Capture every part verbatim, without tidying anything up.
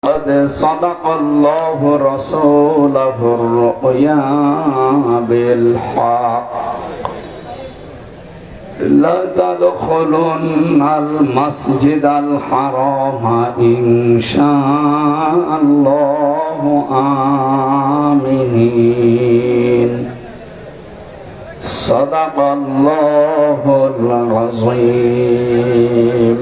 قد صدق الله رسوله الرؤيا بالحق لا تدخلن المسجد الحرام إن شاء الله آمنين صدق الله العظيم.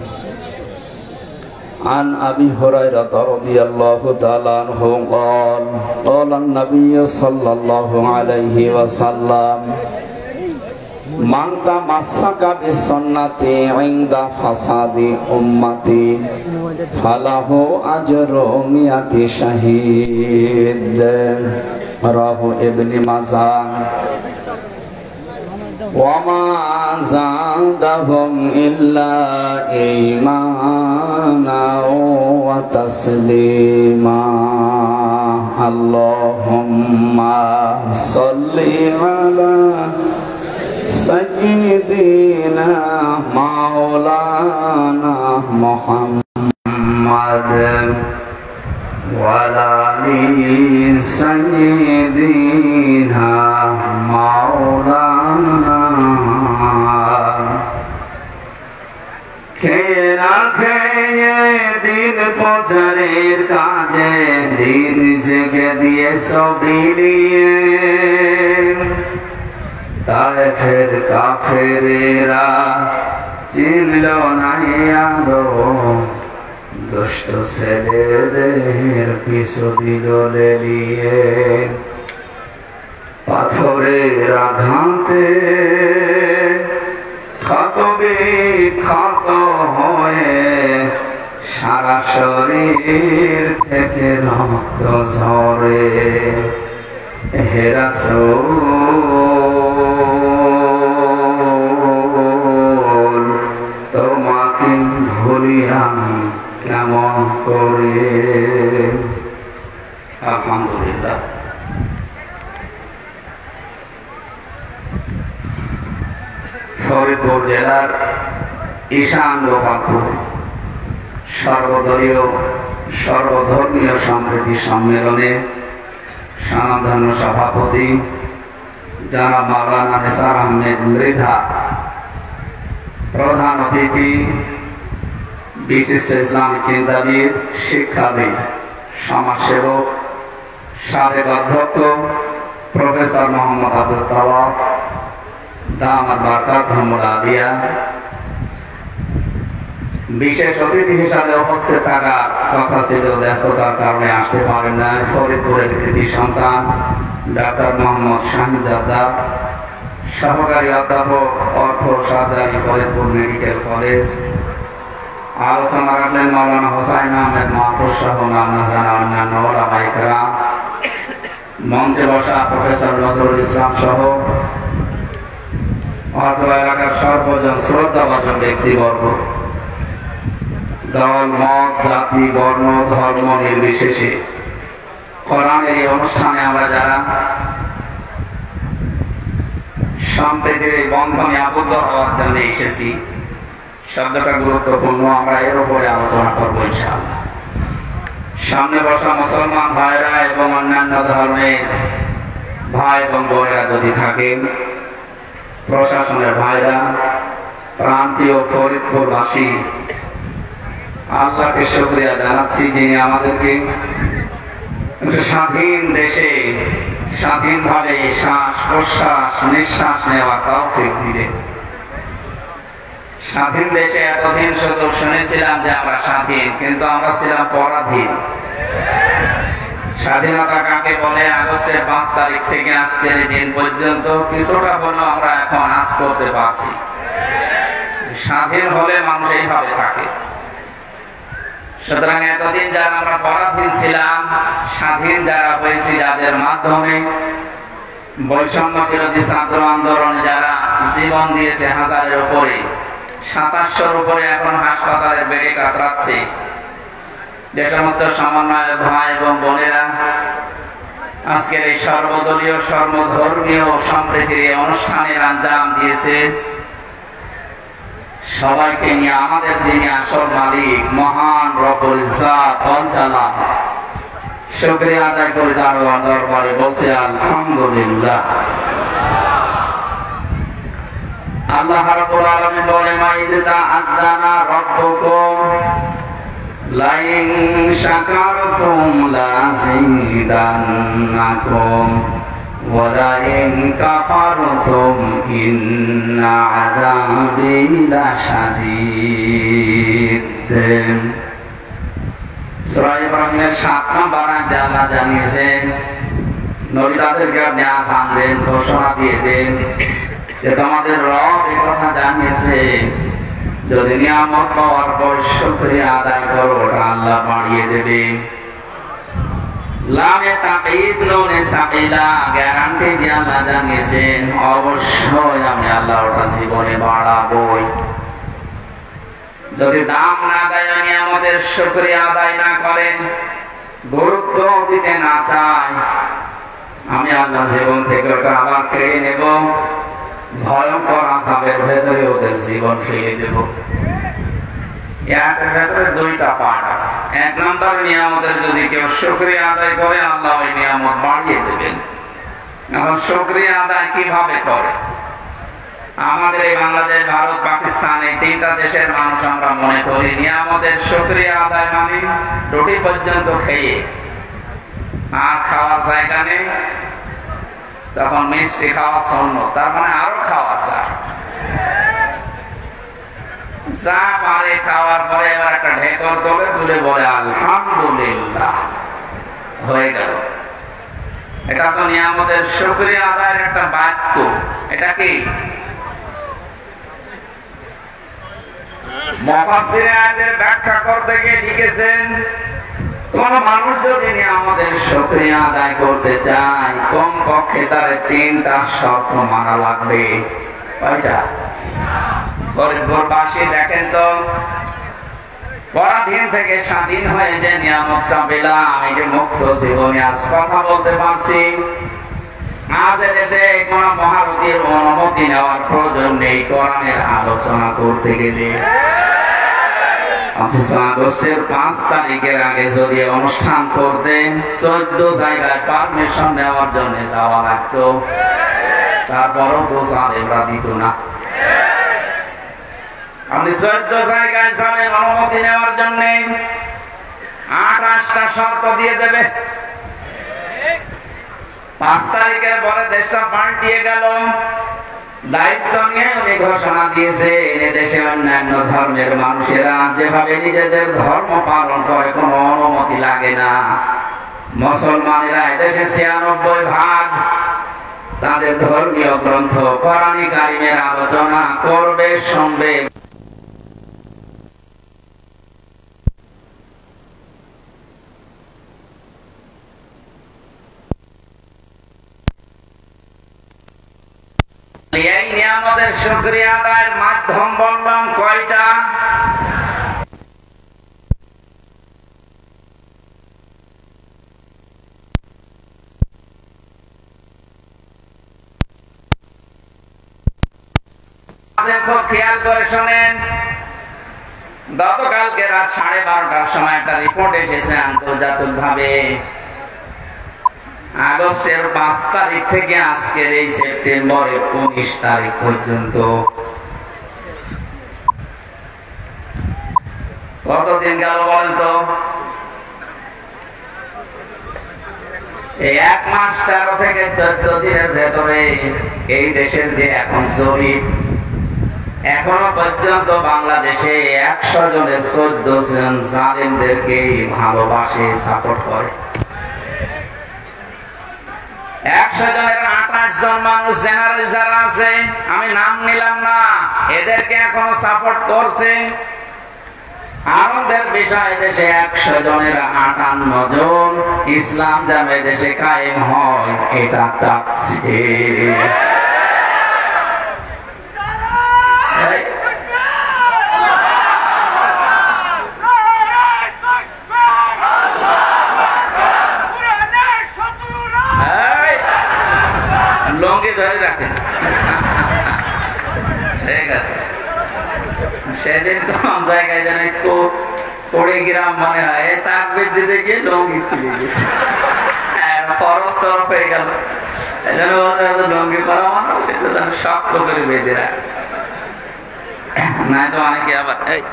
عن أبي هريرة رضي الله تعالى عنه قال قال النبي صلى الله عليه وسلم من تمسك بسنتي عند فساد أمتي فله أجر مئة شهيد. رواه ابن ماجه. وما زادهم إلا إيمانا وتسليما. اللهم صل على سيدنا مولانا محمد وعلى آل سيدنا مولانا. কে রাখে দিন প্রচারের কাজে দিন জেগে দিয়ে সবিলিয়ে তায়েফের কাফেরেরা চিনল না আলো দুষ্ট ছেলেদের পিছু দিল লেলিয়ে পাথরের আঘাতে ক্ষত বিক্ষত হয়ে সারা শরীর থেকে রক্ত ঝরে। হে রাসূল তোমাকে ভুলি আমি কেমন করে। আলহামদুলিল্লাহ। ফরিদপুর জেলার ঈশান গোপালপুর সর্বদলীয় সর্বধর্মীয় সম্প্রীতি সম্মেলনে সনাতন সভাপতি জনাব মাওলানা নিসার আহমেদ মৃধা, প্রধান অতিথি বিশিষ্ট ইসলামী চিন্তাবিদ, শিক্ষাবিদ, সমাজসেবক, সাবেক অধ্যক্ষ প্রফেসর মোহাম্মদ আব্দুল তাওয়াফ দামাত বারকাতুহুল আলিয়া, বিশেষ অতিথি হিসাবে উপস্থিত থাকার কথা ছিল, ব্যস্ততার কারণে আসতে পারেন না ফরিদপুরের কৃতি সন্তান ডাক্তার মোহাম্মদ শাহিজাদা, সহকারী অধ্যাপক অর্থ সার্জারি ফরিদপুর মেডিকেল কলেজ। আলোচনা রাখলেন মাওলানা হোসাইন আহমেদ মাহফুজ সহ নামনা জানা অন্যান্য ওলামায়ে কেরাম। মঞ্চে বসা প্রফেসর নজরুল ইসলাম সহ অত্র এলাকার সর্বজন শ্রদ্ধাভাজন ব্যক্তিবর্গ, দল মত জাতি বর্ণ ধর্ম নির্বিশেষে কোরআনের এই অনুষ্ঠানে আমরা যারা সম্প্রীতির এই বন্ধনে আবদ্ধ হওয়ার জন্য এসেছি, শব্দটা গুরুত্বপূর্ণ, আমরা এর উপরে আলোচনা করবো ইনশাআল্লাহ। সামনে বসা মুসলমান ভাইরা এবং অন্যান্য ধর্মের ভাই এবং বোনেরা যদি থাকেন, প্রশাসনের ভাইরা, প্রান্তীয় ফরিদপুরবাসী, আল্লাহকে শুকরিয়া জানাচ্ছি যিনি আমাদেরকে স্বাধীন দেশে স্বাধীনভাবে শ্বাস প্রশ্বাস নিঃশ্বাস নেওয়া তৌফিক দিলেন। স্বাধীন দেশে এতদিন শুধু শুনেছিলাম যে আমরা স্বাধীন, কিন্তু আমরা ছিলাম পরাধীন। স্বাধীনতা কাকে বলে? আগস্টের পাঁচ তারিখ থেকে আজকের দিন পর্যন্ত কিছুটা হলেও আমরা এখন আজ করতে পারছি। স্বাধীন হলে মানুষ এইভাবে থাকে। সুতরাং এতদিন যারা আমরা পরাধীন ছিলাম, স্বাধীন যারা হয়েছি যাদের মাধ্যমে বৈষম্য বিরোধী ছাত্র আন্দোলনে যারা জীবন দিয়েছে হাজারের উপরে, সাতাশশোর উপরে এখন হাসপাতালের বেডে কাতরাচ্ছে, যে সমস্ত সমন্বয়ক ভাই এবং বোনেরা আজকের এই সর্বদলীয় সর্বধর্মীয় সম্প্রীতির অনুষ্ঠানের আঞ্জাম দিয়েছে, সবাইকে নিয়ে আমাদের যিনি আসল মালিক মহান রব্বুল ইজ্জাত ওয়াল জালাল শুকরিয়া আদায় করে তার দরবারে বলছি আলহামদুলিল্লাহ। আল্লাহ রাব্বুল আলামিন বলেন মাইদা আযানা রাব্বুকুম লাইন শাকারতুম লাযিদান্নাকুম ওয়া লাইন কাফারতুম ইন্না আযাবি লাশাদীদ। সূরা ইব্রাহিমের সাত নম্বর আয়াতে আল্লাহ জানিয়েছেন নবী তাদেরকে আপনি আযান দেন, ঘোষণা দিয়ে দেন যে তোমাদের রব এই কথা জানিয়েছে যদি নিয়ামত পাওয়ার পর শুকরিয়া আদায় করো ওটা আল্লাহ বাড়িয়ে দেবে। লামে তাকিদ নুনে সাকিলা গ্যারান্টি দিয়ে আল্লাহ জানিয়েছেন অবশ্যই আমি আল্লাহ ওটা জীবনে বাড়াবই। যদি দাম না দেয় নিয়ামতের শুকরিয়া আদায় না করেন, গুরুত্ব দিতে না চায়, আমি আল্লাহ জীবন থেকে ওটা আবার কেড়ে নেব, ভয়ঙ্কর আযাবের ভেতরে ওদের জীবন ফেলে দেব। এর ভেতরে দুইটা পার্ট আছে। এক নম্বর নিয়ামতের যদি কেউ শুকরিয়া আদায় করে আল্লাহ ওই নিয়ামত বাড়িয়ে দেবেন। এখন শুকরিয়া আদায় কিভাবে করে? আমাদের এই বাংলাদেশ, ভারত, পাকিস্তান এই তিনটা দেশের মানুষ আমরা মনে করি নিয়ামতের শুকরিয়া আদায় মানে রুটি পর্যন্ত খেয়ে আর খাওয়ার জায়গা নেই, তখন মিষ্টি খাওয়া শূন্য, তার মানে আরো খাওয়া চাই। যা পারে খাওয়ার পরে এবার একটা ঢেকর তোলে, তুলে বলে আলহামদুলিল্লাহ, হয়ে গেল। এটা তো নিয়ামতের শুকরিয়া আদায়ের একটা বাক্য। এটা কি মুফাসসিরে আয়াতের ব্যাখ্যা করতে গিয়ে লিখেছেন কোন মানুষ যদি নিয়ামতের শুকরিয়া আদায় করতে চায় কম পক্ষে তার তিনটা শর্ত মানা লাগবে। কয়টা? ফরিদপুরবাসী দেখেন তো, পরাধীন থেকে স্বাধীন হয়ে যে নিয়ামতটা পেলাম, এই যে মুক্ত জীবনে আজ কথা বলতে পারছি, আজ দেশে কোন মহারথীর অনুমতি নেওয়ার প্রয়োজন নেই কোরআনের আলোচনা করতে গেলে। আগস্টের পাঁচ তারিখের আগে যদি অনুষ্ঠান করতেন চোদ্দ জায়গায় পারমিশন নেওয়ার জন্য যাওয়া লাগতো, তারপরও তো সালেমরা দিত না। আপনি চোদ্দ জায়গায় যাবেন অনুমতি নেওয়ার জন্য, আঠাশটা শর্ত দিয়ে দেবে। পাঁচ তারিখের পরে দেশটা পাল্টিয়ে গেল, দায়িত্ব নিয়ে উনি ঘোষণা দিয়েছে দেশে অন্যান্য ধর্মের মানুষেরা যেভাবে নিজেদের ধর্ম পালন করে কোনো অনুমতি লাগে না। মুসলমানেরা এদেশে ছিয়ানব্বই ভাগ তাদের ধর্মীয় গ্রন্থ কোরআন কারীমের আলোচনা করবে, শুনবে। এই নিয়ামতের শুকরিয়া আদায়ের মাধ্যম বললাম কয়টা? খুব খেয়াল করে শোনেন, গতকালকে রাত সাড়ে বারোটার সময় একটা রিপোর্ট এসেছে আন্তর্জাতিক ভাবে, আগস্টের পাঁচ তারিখ থেকে আজকের এই সেপ্টেম্বরের উনিশ তারিখ পর্যন্ত কতদিন গেল বলেন তো? এই এক মাস তেরো থেকে চোদ্দ দিনের ভেতরে এই দেশের যে এখন জরিপ, এখনো পর্যন্ত বাংলাদেশে একশো জনের চোদ্দ জন জালেমদেরকে ভালোবাসে, সাপোর্ট করে। একশো জনের আঠাশ জন মানুষ জেনারেল যারা আছে, আমি নাম নিলাম না, এদেরকে এখনো সাপোর্ট করছে। আমাদের বিষয় দেশে একশো জনের আটান্ন জন ইসলাম যাবে দেশে কায়েম হয় এটা চাচ্ছে। লঙ্গি ধরে রাখেন, ঠিক আছে। সেদিন কোন জায়গায় যেন একটু পড়ে গ্রাম মনে হয় তাকবীর দিতে গিয়ে লঙ্গি খুলে গেছে, খরচ তরফ হয়ে গেল। এই জন্য লঙ্গি পরা মানুষ এটা যেন শক্ত করে বেঁধে রাখে, নাই তো অনেকে আবার এই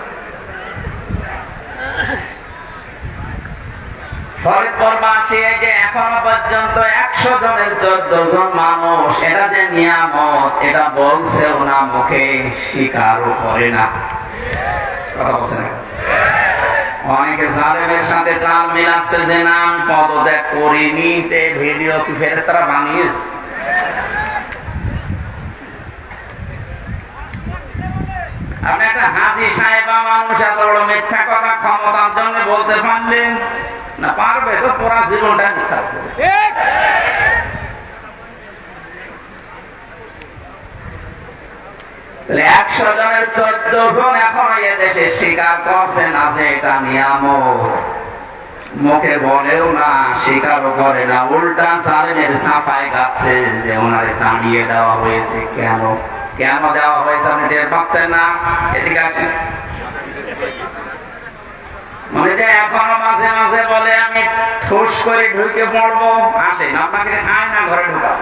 ফরিদপুরবাসী যে এখনো পর্যন্ত একশো জনের চোদ্দ জন মানুষ, এটা যে নিয়ামত এটা বলছেও না, মুখে স্বীকারও করে না। কথা বলছে না, অনেকে জালেমের সাথে তাল মিলাচ্ছে যে না আমি পদত্যাগ করিনি, ভিডিও কি ফেরেশতারা বানিয়েছে। আপনি একটা হাজি সাহেবা মানুষ এত বড় মিথ্যা কথা ক্ষমতার জন্য বলতে পারলেন না? পারবে তো, পুরা জীবনটা মিথ্যা করবে। একশো জনের চোদ্দ জন এখন এদেশে স্বীকার করছে না যে এটা নিয়ামত, মুখে বলেও না, স্বীকারও করে না, উল্টা জালেমের সাফাই গাচ্ছে যে ওনারে তাড়িয়ে দেওয়া হয়েছে। কেন কেন দেওয়া হয়েছে আপনি টের পাচ্ছেন না? এদিকে আসেন। মানে যে এখনো মাঝে মাঝে বলে আমি ঠোস করে ঢুকে পড়বো, আসেন আপনাকে আয় না ঘরে ঢুকাবো।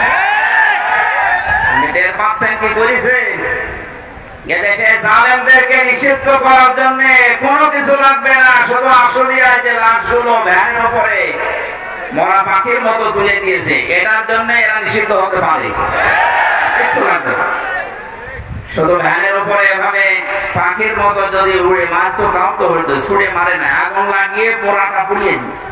আপনি টের পাচ্ছেন কি করেছে? এদেশে জালেমদেরকে নিষিদ্ধ করার জন্য কোনো কিছু লাগবে না, শুধু আশুলিয়ায় যে লাশগুলো ভ্যানের উপরে মরা পাখির মতো তুলে দিয়েছে, এটার জন্য এরা নিষিদ্ধ হতে পারে। কিছু লাগবে না, শুধু ভ্যানের উপরে এভাবে পাখির মতো যদি উড়ে মারতো তাও তো হইতো, ছুড়ে মারে না, আগুন লাগিয়ে পোড়াটা পুড়িয়ে দিচ্ছে।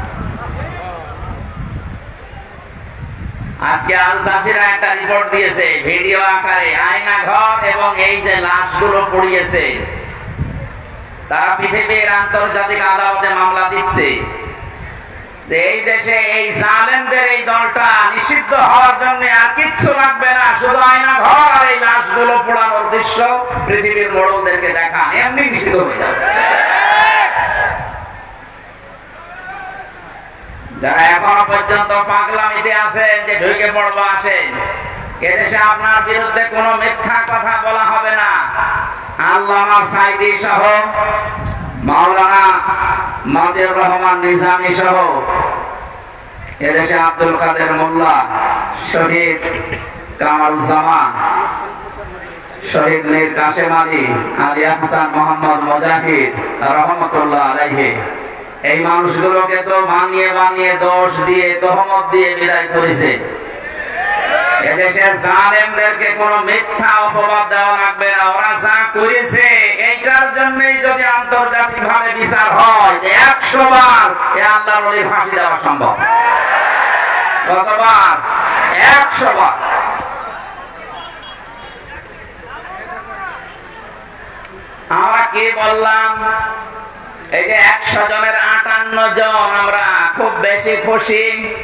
আজকে আল জাজিরা একটা রিপোর্ট দিয়েছে ভিডিও আকারে, আয়না ঘর এবং এই যে লাশগুলো পুড়িয়েছে, তারা পৃথিবীর আন্তর্জাতিক আদালতে মামলা দিচ্ছে। এই দেশে এই জালেমদের এই দলটা নিষিদ্ধ হওয়ার জন্য আর কিচ্ছু লাগবে না, শুধু আয়না ঘর আর এই লাশগুলো পোড়ানোর দৃশ্য পৃথিবীর মোড়লদেরকে দেখান, এমনি নিষিদ্ধ হয়ে যাবে। যারা এখনো পর্যন্ত পাগলামিতে আছেন যে ঢুকে পড়বো, আসেন, এদেশে আপনার বিরুদ্ধে কোনো মিথ্যা কথা বলা হবে না। আল্লামা সাইদি সহ, মাওলানা মাদিউর রহমান নিজামী সহ, এদেশে আব্দুল কাদের মোল্লা, শহীদ কামারুজ্জামান, শহীদ মীর কাশেম আলী, আলী আহসান মোহাম্মদ মুজাহিদ রহমতুল্লাহ আলাইহি, এই মানুষগুলোকে তো বানিয়ে বানিয়ে দোষ দিয়ে তহমত দিয়ে বিদায় করেছে। এদেশের জালেমদেরকে কোনো মিথ্যা অপবাদ দেওয়া লাগবে না, ওরা যা করেছে এইটার জন্যই যদি আন্তর্জাতিক ভাবে বিচার হয় একশো বার এ আল্লাহর ওলি ফাঁসি দেওয়া সম্ভব। কতবার? একশো বার। আমরা কি বললাম? এই যে একশো জনের আটান্ন জন আমরা খুব বেশি খুশি,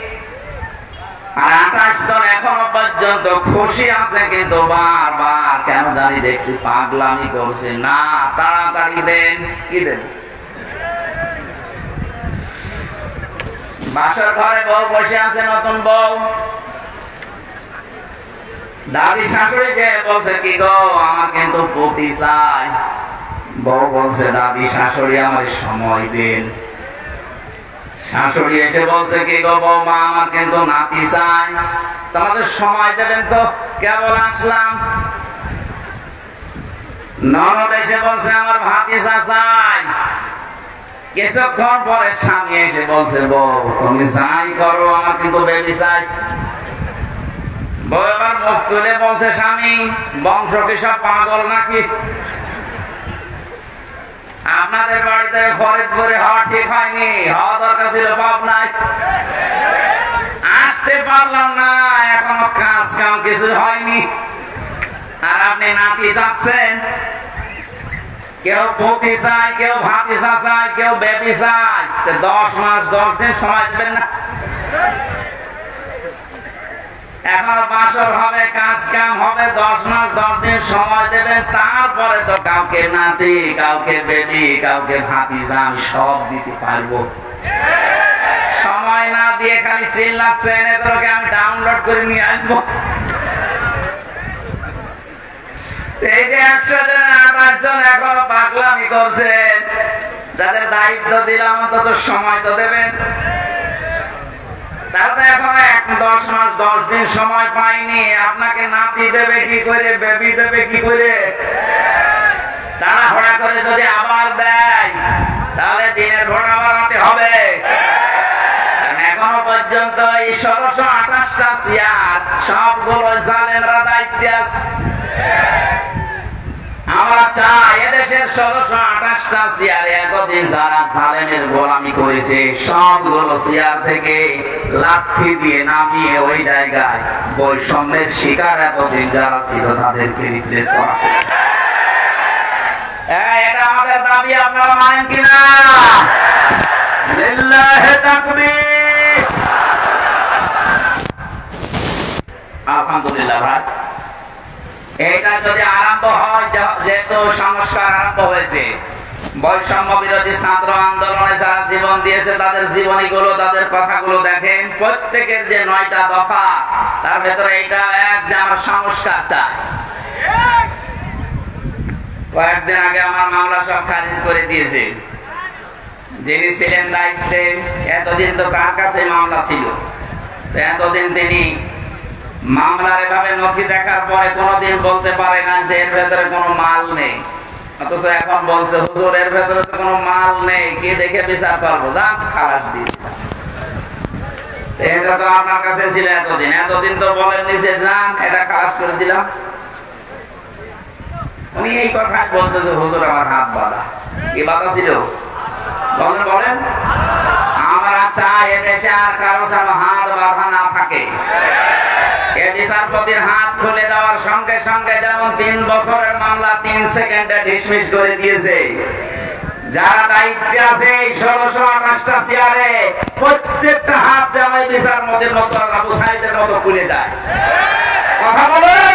আর আঠাশ জন এখনো পর্যন্ত খুশি আছে, কিন্তু বারবার কেন জানি দেখছি পাগলামি করছে। না, তাড়াতাড়ি দেন। কি দেন? বাসর ঘরে বউ বসে আছে, নতুন বউ, দাদি শাশুড়িকে বলছে কি গো আমার কিন্তু পতি চাই। বউ বলছে দাদি শাশুড়ি আমার সময় দিন। শাশুড়ি এসে বলছে কি গো বৌমা আমার কিন্তু নাতি চাই, তোমাদের সময় দেবেন তো, কেবল আসলাম। ননদ এসে বলছে আমার ভাতিজা চাই। কিছুক্ষণ পরে স্বামী এসে বলছে বউ তুমি যাই করো আমার কিন্তু বেবি চাই। বউ এবার মুখ তুলে বলছে স্বামী বংশ কি সব পাগল নাকি? আপনাদের বাড়িতে ফরিদপুরে হওয়া ঠিক হয়নি, হওয়া দরকার ছিল পাবনায়। আসতে পারলাম না, এখনো কাজ কাম কিছু হয়নি, আর আপনি নাতি যাচ্ছেন। কেউ পতি চায়, কেউ ভাতিজা চায়, কেউ বেবি চায়। দশ মাস দশ দিন সময় দেবেন না? এখন বাসর হবে, কাজ কাম হবে, দশ মাস দশ দিন সময় দেবেন, তারপরে তো কাউকে নাতি, কাউকে বেবি, কাউকে ভাতিজা আমি সব দিতে পারবো। সময় না দিয়ে খালি চিল্লাচ্ছেন, এগুলোকে আমি ডাউনলোড করে নিয়ে আসবো। এই যে একশো জন আঠাশ জন এখনো পাগলামি করছেন, যাদের দায়িত্ব দিলাম অন্তত সময় তো দেবেন। তারা তো এখন এক দশ মাস দশ দিন সময় পাইনি, আপনাকে নাতি দেবে কি করে, বেবি দেবে কি করে? তারা হড়া করে যদি আবার দেয় তাহলে দিনের ভোড়া বাড়াতে হবে। এখনো পর্যন্ত এই ষোলোশো আঠাশটা চেয়ার সবগুলো জালেমরা দায়িত্বে আছে। আমরা চাই এদেশের ষোলোশো আঠাশটা চেয়ারে এতদিন যারা জালেমের গোলামি করেছে সবগুলো চেয়ার থেকে লাঠি দিয়ে নামিয়ে ওই জায়গায় বৈষম্যের শিকার এতদিন যারা ছিল তাদেরকে রিপ্লেস করা। এটা আমাদের দাবি, আপনারা মানেন কিনা? লিল্লাহি তাকবীর। আলহামদুলিল্লাহ ভাই, এটা যদি আরম্ভ হয়, যেহেতু সংস্কার আরম্ভ হয়েছে, বৈষম্য বিরোধী ছাত্র আন্দোলনে যারা জীবন দিয়েছে তাদের জীবনীগুলো, তাদের কথাগুলো দেখেন, প্রত্যেকের যে নয়টা দফা তার ভেতরে এইটা এক যে আমার সংস্কার চাই। কয়েকদিন আগে আমার মামলা সব খারিজ করে দিয়েছে। যিনি ছিলেন দায়িত্বে, এতদিন তো তার কাছে মামলা ছিল, এতদিন তিনি মামলার এভাবে নথি দেখার পরে কোনদিন বলতে পারে না যে এর ভেতরে কোনো মাল নেই, অথচ এখন বলছে হুজুর এর ভেতরে তো কোনো মাল নেই, কি দেখে বিচার করবো, যান খালাস দিন। এটা তো আপনার কাছে ছিল এতদিন, এতদিন তো বলেননি যে যান এটা খালাস করে দিলাম। উনি এই কথা বলতে যে হুজুর আমার হাত বাঁধা, কি বাধা ছিল বলেন বলেন? আমরা চাই এদেশে আর কারো যেন হাত বাঁধা না থাকে। বিচারপতির হাত খুলে দেওয়ার সঙ্গে সঙ্গে যেমন তিন বছরের মামলা তিন সেকেন্ডে ডিসমিস করে দিয়েছে, যারা দায়িত্বে আছে এই ষোলোশো আঠাশটা চেয়ারে প্রত্যেকটা হাত যেন বিচারপতির মতো আবু সাইদের মতো খুলে যায়। কথা বলেন।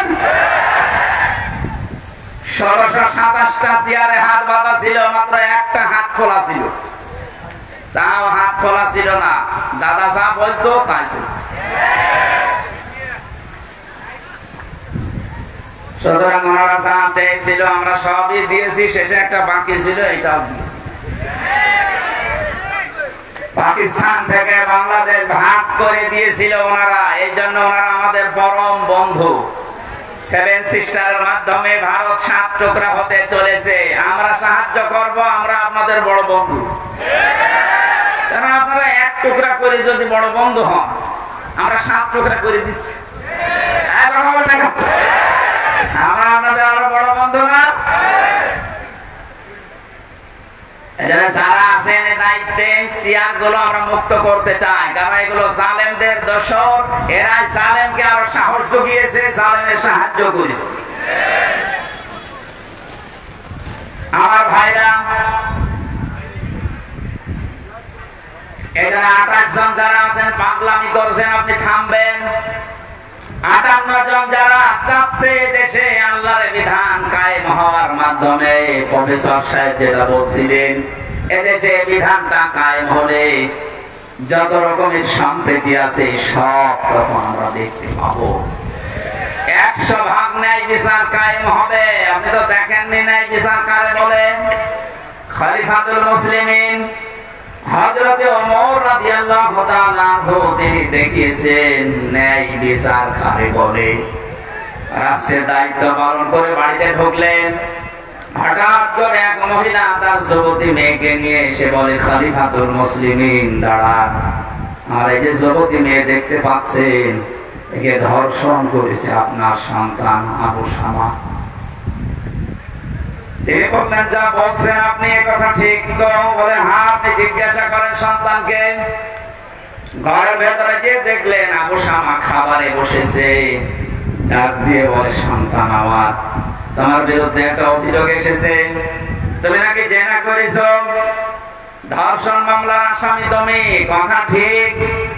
ষোলোশো সাতাশটা চেয়ারে হাত বাঁধা ছিল, মাত্র একটা হাত খোলা ছিল, তাও হাত খোলা ছিল না, দাদা যা বলতো তাই। সুতরাং ওনারা যা চেয়েছিল আমরা সবই দিয়েছি, শেষে একটা বাকি ছিল, এটাও পাকিস্তান থেকে বাংলাদেশ ভাগ করে দিয়েছিল ওনারা। এই জন্য ওনারা আমাদের পরম বন্ধু। সেভেন সিস্টারের মাধ্যমে ভারত সাত টুকরা হতে চলেছে, আমরা সাহায্য করব, আমরা আপনাদের বড় বন্ধু। কারণ আপনারা এক টুকরা করে যদি বড় বন্ধু হন, আমরা সাত টুকরা করে দিচ্ছি, আমরা আপনাদের আরো বড় বন্ধু না। যারা আছেন দায়িত্বে চেয়ার গুলো আমরা মুক্ত করতে চাই, কারণ এগুলো জালেমদের দোসর, এরা জালেমকে আরো সাহস জুগিয়েছে, জালেমের সাহায্য করেছে। আমার ভাইরা, এখানে আঠাশ জন যারা আছেন পাগলামি করছেন, আপনি থামবেন। আটান্ন জন যারা চাচ্ছে দেশে আল্লাহর বিধান কায়েম হওয়ার মাধ্যমে, প্রফেসর সাহেব যেটা বলছিলেন, এদেশে বিধানটা কায়েম হলে যত রকমের সম্প্রীতি আছে সব রকম আমরা দেখতে পাবো। একশো ভাগ ন্যায় বিচার কায়েম হবে। আপনি তো দেখেননি ন্যায় বিচার কারে বলে? খলিফাতুল মুসলিমিন হযরতে ওমর রাদিয়াল্লাহু তাআলা আনহু তিনি দেখিয়েছেন ন্যায় বিচার কারে বলে। রাষ্ট্রের দায়িত্ব পালন করে বাড়িতে ঢুকলেন, হঠাৎ করে এক মহিলা তার যুবতী মেয়েকে নিয়ে এসে বলে, খলিফাতুল মুসলিমিন দাঁড়ান, আর এই যে যুবতী মেয়ে দেখতে পাচ্ছেন একে ধর্ষণ করেছে আপনার সন্তান আবু শামা। তিনি বললেন, যা বলছেন আপনি এ কথা ঠিক তো? বলে হ্যাঁ। আপনি জিজ্ঞাসা করেন সন্তানকে। ঘরের ভেতরে গিয়ে দেখলেন আবু শামা খাবারে বসেছে, ডাক দিয়ে বলে, সন্তান আমার, তোমার বিরুদ্ধে একটা অভিযোগ এসেছে, তুমি নাকি জেনা করেছ, ধর্ষণ মামলার আসামি তুমি। কথা ঠিক।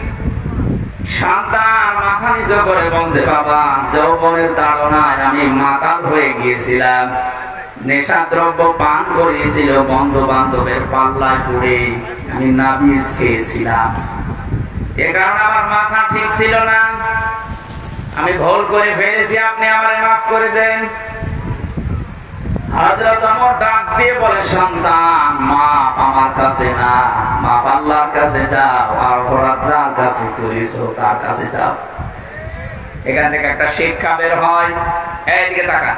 সন্তান মাথা নিচু করে বলছে, বাবা, যৌবনের তাড়নায় আমি মাতাল হয়ে গিয়েছিলাম, নেশা দ্রব্য পান করেছিল, বন্ধু বান্ধবের পাল্লায় পড়ে আমি নাবিজ খেয়েছিলাম, এ কারণে আমার মাথা ঠিক ছিল না, আমি ভুল করে ফেলেছি, আপনি আমারে মাফ করে দেন। হযরত ওমর ডাক দিয়ে বলে, সন্তান, মাফ আমার কাছে না, মাফ আল্লাহর কাছে যাও, আর অপরাধ যার কাছে করেছো তার কাছে যাও। এখান থেকে একটা শিক্ষা বের হয়। এইদিকে তাকা।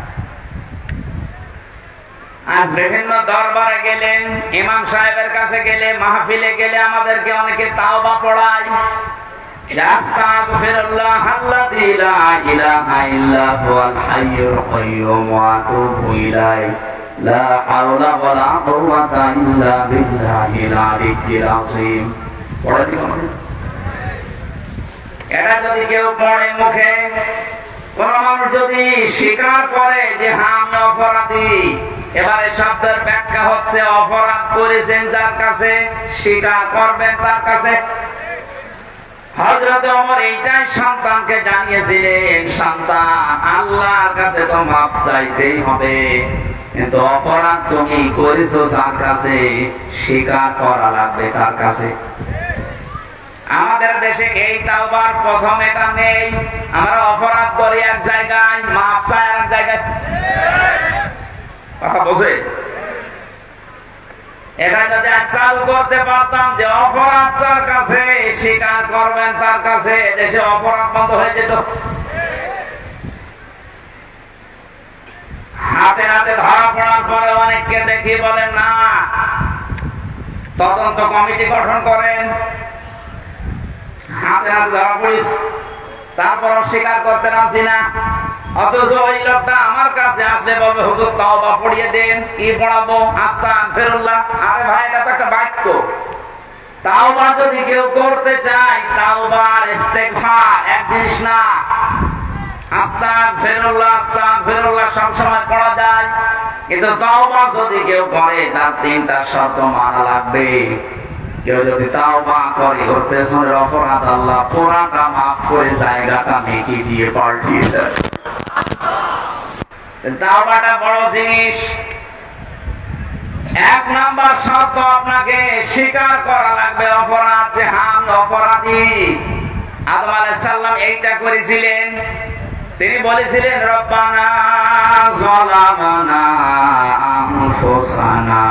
আজ বিভিন্ন দরবারে গেলেন, ইমাম সাহেবের কাছে গেলে, মাহফিলে গেলে আমাদেরকে অনেকে তাওবা পড়ায়, আস্তাগফিরুল্লাহ আল্লাযী লা ইলাহা ইল্লা হুয়াল হাইয়ুল কাইয়্যুম ওয়া আতুবু ইলাইহি লা হাওলা ওয়া লা কুওয়াতা ইল্লা বিল্লাহিল আলিয়্যিল আযীম। পড়ে দিন। এটা যদি কেউ পড়ে মুখে, কোন মানুষ যদি স্বীকার করে যে হ্যাঁ আমি অপরাধী, এবারে শব্দের ব্যাখ্যা হচ্ছে অপরাধ করেছেন যার কাছে, স্বীকার করবেন তার কাছে। হযরত ওমর এইটাই সন্তানকে জানিয়েছিলেন, সন্তান, আল্লাহর কাছে তো মাপ চাইতেই হবে, কিন্তু অপরাধ তুমি করেছো যার কাছে, স্বীকার করা লাগবে তার কাছে। আমাদের দেশে এই তাওবার প্রথম এটা নেই। আমরা অপরাধ করি এক জায়গায়, মাপ চাই আর এক জায়গায়। কথা বোঝে? এটা যদি চালু করতে পারতাম যে অপরাধ তার কাছে, স্বীকার করবেন তার কাছে, দেশে অপরাধ বন্ধ হয়ে যেত। হাতে হাতে ধরা পড়ার পরে অনেককে দেখি বলেন না, তদন্ত কমিটি গঠন করেন, হাতে হাতে ধরা পড়িস, তারপর স্বীকার করতে রাজি না। অথচ ওই লোকটা আমার কাছে আসলে বলবে, হুজুর তাওবা পড়িয়ে দেন। কি পড়াবো? আস্তাগফিরুল্লাহ। আরে ভাই, এটা তো একটা বাক্য। তাওবা যদি কেউ করতে চায়, তাওবার ইস্তেগফার এক জিনিস না। আস্তাগফিরুল্লাহ আস্তাগফিরুল্লাহ সব সময় পড়া যায়, কিন্তু তাওবা যদি কেউ করে, তার তিনটা শর্ত মানা লাগবে। কেউ যদি তাওবা করে, ওর পেছনের অপরাধ আল্লাহ পুরাটা মাফ করে জায়গাটা নেকি দিয়ে পাল্টিয়ে দেয়। তাওবাটা বড় জিনিস। এক নাম্বার শর্ত, আপনাকে স্বীকার করা লাগবে অপরাধ, যে হ্যাঁ আমি অপরাধী। আদম আলাইহিস সালাম এইটা করেছিলেন। তিনি বলেছিলেন, রব্বানা যালামনা আনফুসানা,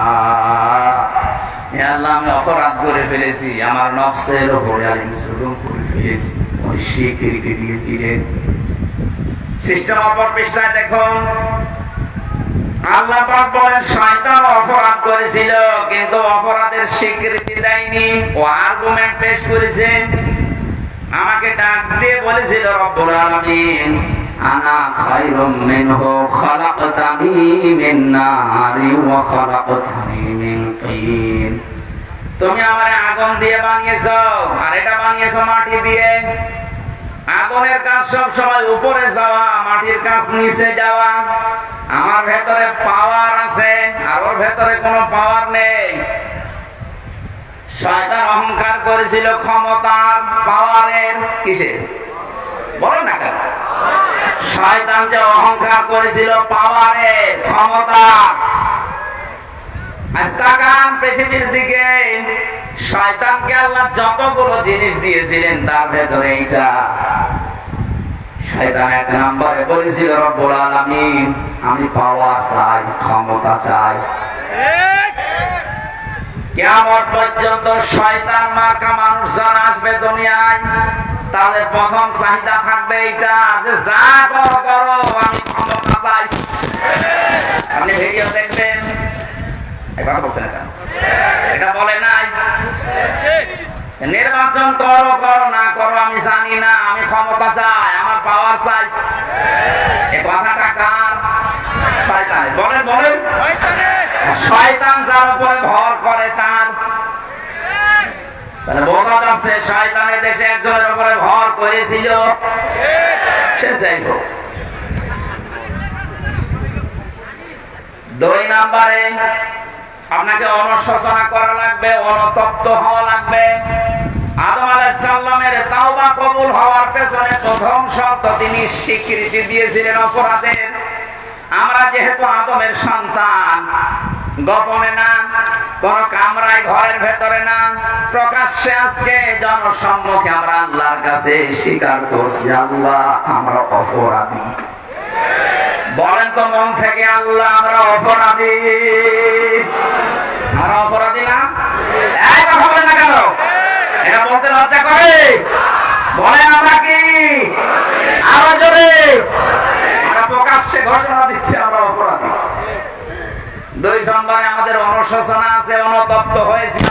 হে আল্লাহ, আমি অপরাধ করে ফেলেছি, আমার নফসের উপরে আমি জুলুম করে ফেলেছি। উনি স্বীকৃতি দিয়েছিলেন। সিস্টেম অপর পৃষ্ঠায় দেখুন, আল্লাহ পাক বলেন শয়তান অপরাধ করেছিল, কিন্তু অপরাধের স্বীকৃতি দেয়নি। ও আর্গুমেন্ট পেশ করেছেন, আমাকে ডাক দিয়ে বলেছিল, রব্বুল আলামিন, আনা খায়রুম মিনহু খালাকতানি মিন নারি ওয়া খালাকতানি মিন তিন। তুমি আমারে আগুন দিয়ে বানিয়েছো, আর এটা বানিয়েছো মাটি দিয়ে। আগুনের কাজ সব সময় উপরে যাওয়া, মাটির কাজ নিচে যাওয়া। আমার ভেতরে পাওয়ার আছে, আর ওর ভেতরে কোনো পাওয়ার নেই। শয়তান অহংকার করেছিল ক্ষমতার, পাওয়ারের। কিসের? বলো না কেন? শয়তান যে অহংকার করেছিল পাওয়ারের, ক্ষমতার। আজ তাকান পৃথিবীর দিকে, শয়তানকে আল্লাহ যতগুলো জিনিস দিয়েছিলেন, তার ভেতরে এইটা। শয়তান এক নম্বরে বলেছিল, রব্বুল আলামিন, আমি পাওয়ার চাই, ক্ষমতা চাই। কিয়ামত পর্যন্ত শয়তান মার্কা মানুষ যারা আসবে দুনিয়ায়, তাদের প্রথম চাহিদা থাকবে এইটা, যে যা করো করো, আমি ক্ষমতা চাই। আপনি ভিডিও দেখবেন, কথা বলছেন এটা এটা বলে নাই, নির্বাচন করো করো না করো আমি জানি না, আমি ক্ষমতা চাই, আমার পাওয়ার চাই। এই কথাটা কার? শয়তান। বলেন বলেন, শয়তান যার উপরে ভর করে তার। তাহলে বোঝা যাচ্ছে শয়তানের দেশে একজনের উপরে ভর করেছিল, সে চাইব। দুই নাম্বারে, আপনাকে অনুশোচনা করা লাগবে, অনুতপ্ত হওয়া লাগবে। আদম আলাইহিস সালামের তাওবা কবুল হওয়ার পেছনে প্রথম শর্ত, তিনি স্বীকৃতি দিয়েছিলেন অপরাধের। আমরা যেহেতু আদমের সন্তান, গোপনে না, কোন কামরায় ঘরের ভেতরে না, প্রকাশ্যে আজকে জনসম্মুখে আমরা আল্লাহর কাছে স্বীকার করছি, আল্লাহ আমরা অপরাধী। বলেন তো মন থেকে, আল্লাহ আমরা অপরাধী, আমরা অপরাধী না? এই কথা বলেন না কেন? এটা বলতে লজ্জা করে? বলেন আমরা কি? আরো জোরে। আমরা প্রকাশ্যে ঘোষণা দিচ্ছি আমরা অপরাধী। দুই নম্বরে আমাদের অনুশোচনা আছে, অনুতপ্ত হয়েছি।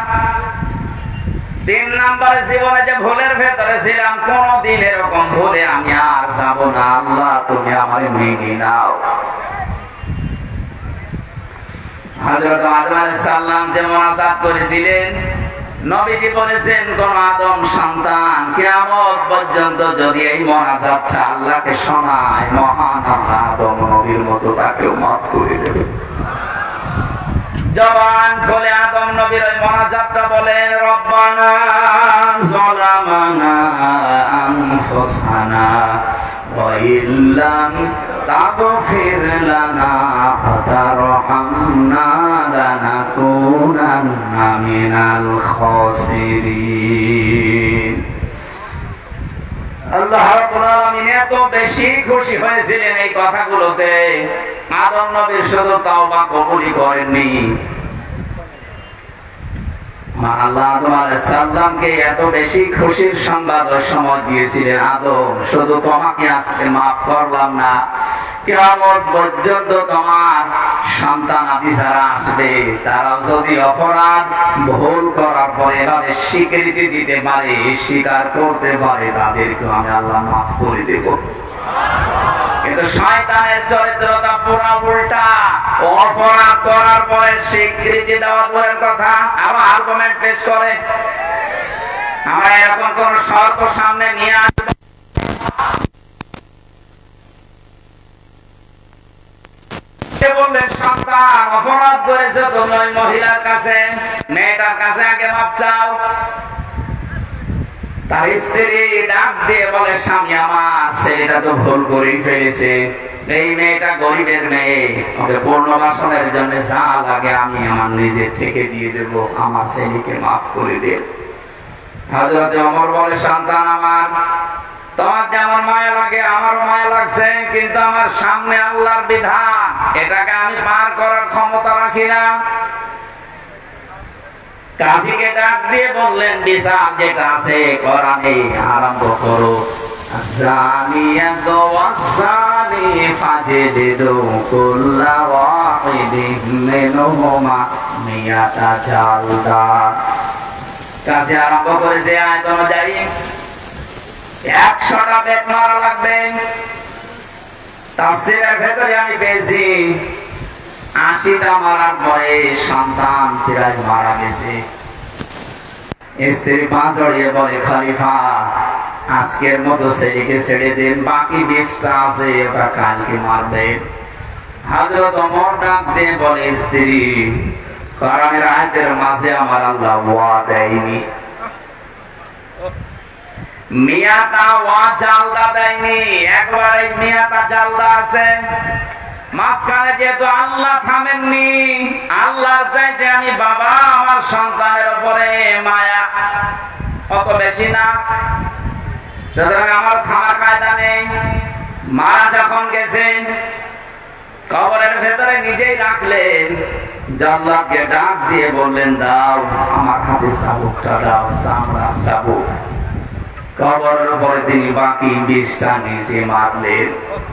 তিন নম্বরে জীবনে যে ভুলের ভেতরে ছিলাম, কোনদিন এরকম ভুলে আমি আর যাব না। আল্লাহ তুমি আমার মেনে নাও। হযরত আদম আলাইহিস সালাম যে মুনাজাত করেছিলেন, নবীজি বলেছেন কোন আদম সন্তান কিয়ামত পর্যন্ত যদি এই মুনাজাতটা আল্লাহকে শোনায়, মহান আল্লাহ আদম নবীর মতো তাকেও মাফ করে দেবে। জবান খুলে আদম নবীর ওই মুনাজাতটা বলেন, রব্বানা যালামানা আনফুসানা ওয়া ইল্লাম তাগফির লানা ওয়া তারহামনা লানাকুনান্না মিনাল খাসিরিন। আল্লাহ রাব্বুল আলামিন এত বেশি খুশি হয়েছিলেন এই কথাগুলোতে, আদম নবীর শুধু তাওবা কবুলই করেননি, আল্লাহ আদম আলাইহিস সালামকে এত বেশি খুশির সংবাদ ওই সময় দিয়েছিলেন, আদম শুধু তোমাকে আজকে মাফ করলাম না, কিয়ামত পর্যন্ত তোমার সন্তানাদি যারা আসবে তারা যদি অপরাধ ভুল করার পরে এভাবে স্বীকৃতি দিতে পারে, স্বীকার করতে পারে, তাদেরকে আমি আল্লাহ মাফ করে দেব। কিন্তু শয়তানের চরিত্রটা পুরো উল্টা। অপরাধ করার পরে স্বীকৃতি দেওয়ার পরের কথা আবার আর্গুমেন্ট পেশ করে। আমরা এরকম কোন শর্ত সামনে নিয়ে আসবো, বললেন সন্তান অপরাধ করেছে, তুমি ওই মহিলার কাছে, মেয়েটার কাছে আগে মাপ চাও। তার স্ত্রী ডাক দিয়ে বলে, স্বামী আমার ছেলেটা তো ভুল করেই ফেলেছে, এই মেয়েটা গরিবের মেয়ে, ওকে পুনর্বাসনের জন্য যা লাগে আমি আমার নিজের থেকে দিয়ে দেব, আমার ছেলেকে মাফ করে দে। হযরত ওমর বলে, সন্তান আমার, তোমার যেমন মায়া লাগে আমারও মায়া লাগছে, কিন্তু আমার সামনে আল্লাহর বিধান, এটাকে আমি পার করার ক্ষমতা রাখি না। কাজীকে ডাক দিয়ে বললেন, বিচার যেটা আছে কোরআনে আরম্ভ করো, জানিয়াতু ওয়াসানি ফাজলিদু কুল্লা ওয়াহিদিন মিনহুমা মিয়াতা জালদা। কাজী আরম্ভ করেছে আয়াত অনুযায়ী একশোটা বেত মারা লাগবে। তাফসীরের ভেতরে আমি পেয়েছি আশিটা মারার পরে সন্তান প্রায় মারা গেছে। স্ত্রী পা জড়িয়ে বলে, খলিফা আজকের মতো ছেলেকে ছেড়ে দেন, বাকি বিশটা আছে ওটা কালকে মারবে। হযরত ওমর ডাক দিয়ে বলে, স্ত্রী কোরআনের আয়াতের মাঝে আমার আল্লাহ ওয়া দেয়নি, মিয়াতা ওয়া জালদা দেয়নি, একবারে মিয়াতা জালদা আছে। মাঝখানে যেহেতু আল্লাহ থামেননি, আল্লাহর চাইতে আমি বাবা আমার সন্তানের উপরে মায়া অত বেশি না, সুতরাং আমার থামার কায়দা নেই। মারা যখন গেছেন কবরের ভেতরে নিজেই রাখলেন, জাল্লাদকে ডাক দিয়ে বললেন, দাও আমার হাতে চাবুকটা দাও, চামড়ার চাবুক। কবরের উপরে তিনি বাকি বিষটা নিজে মারলেন।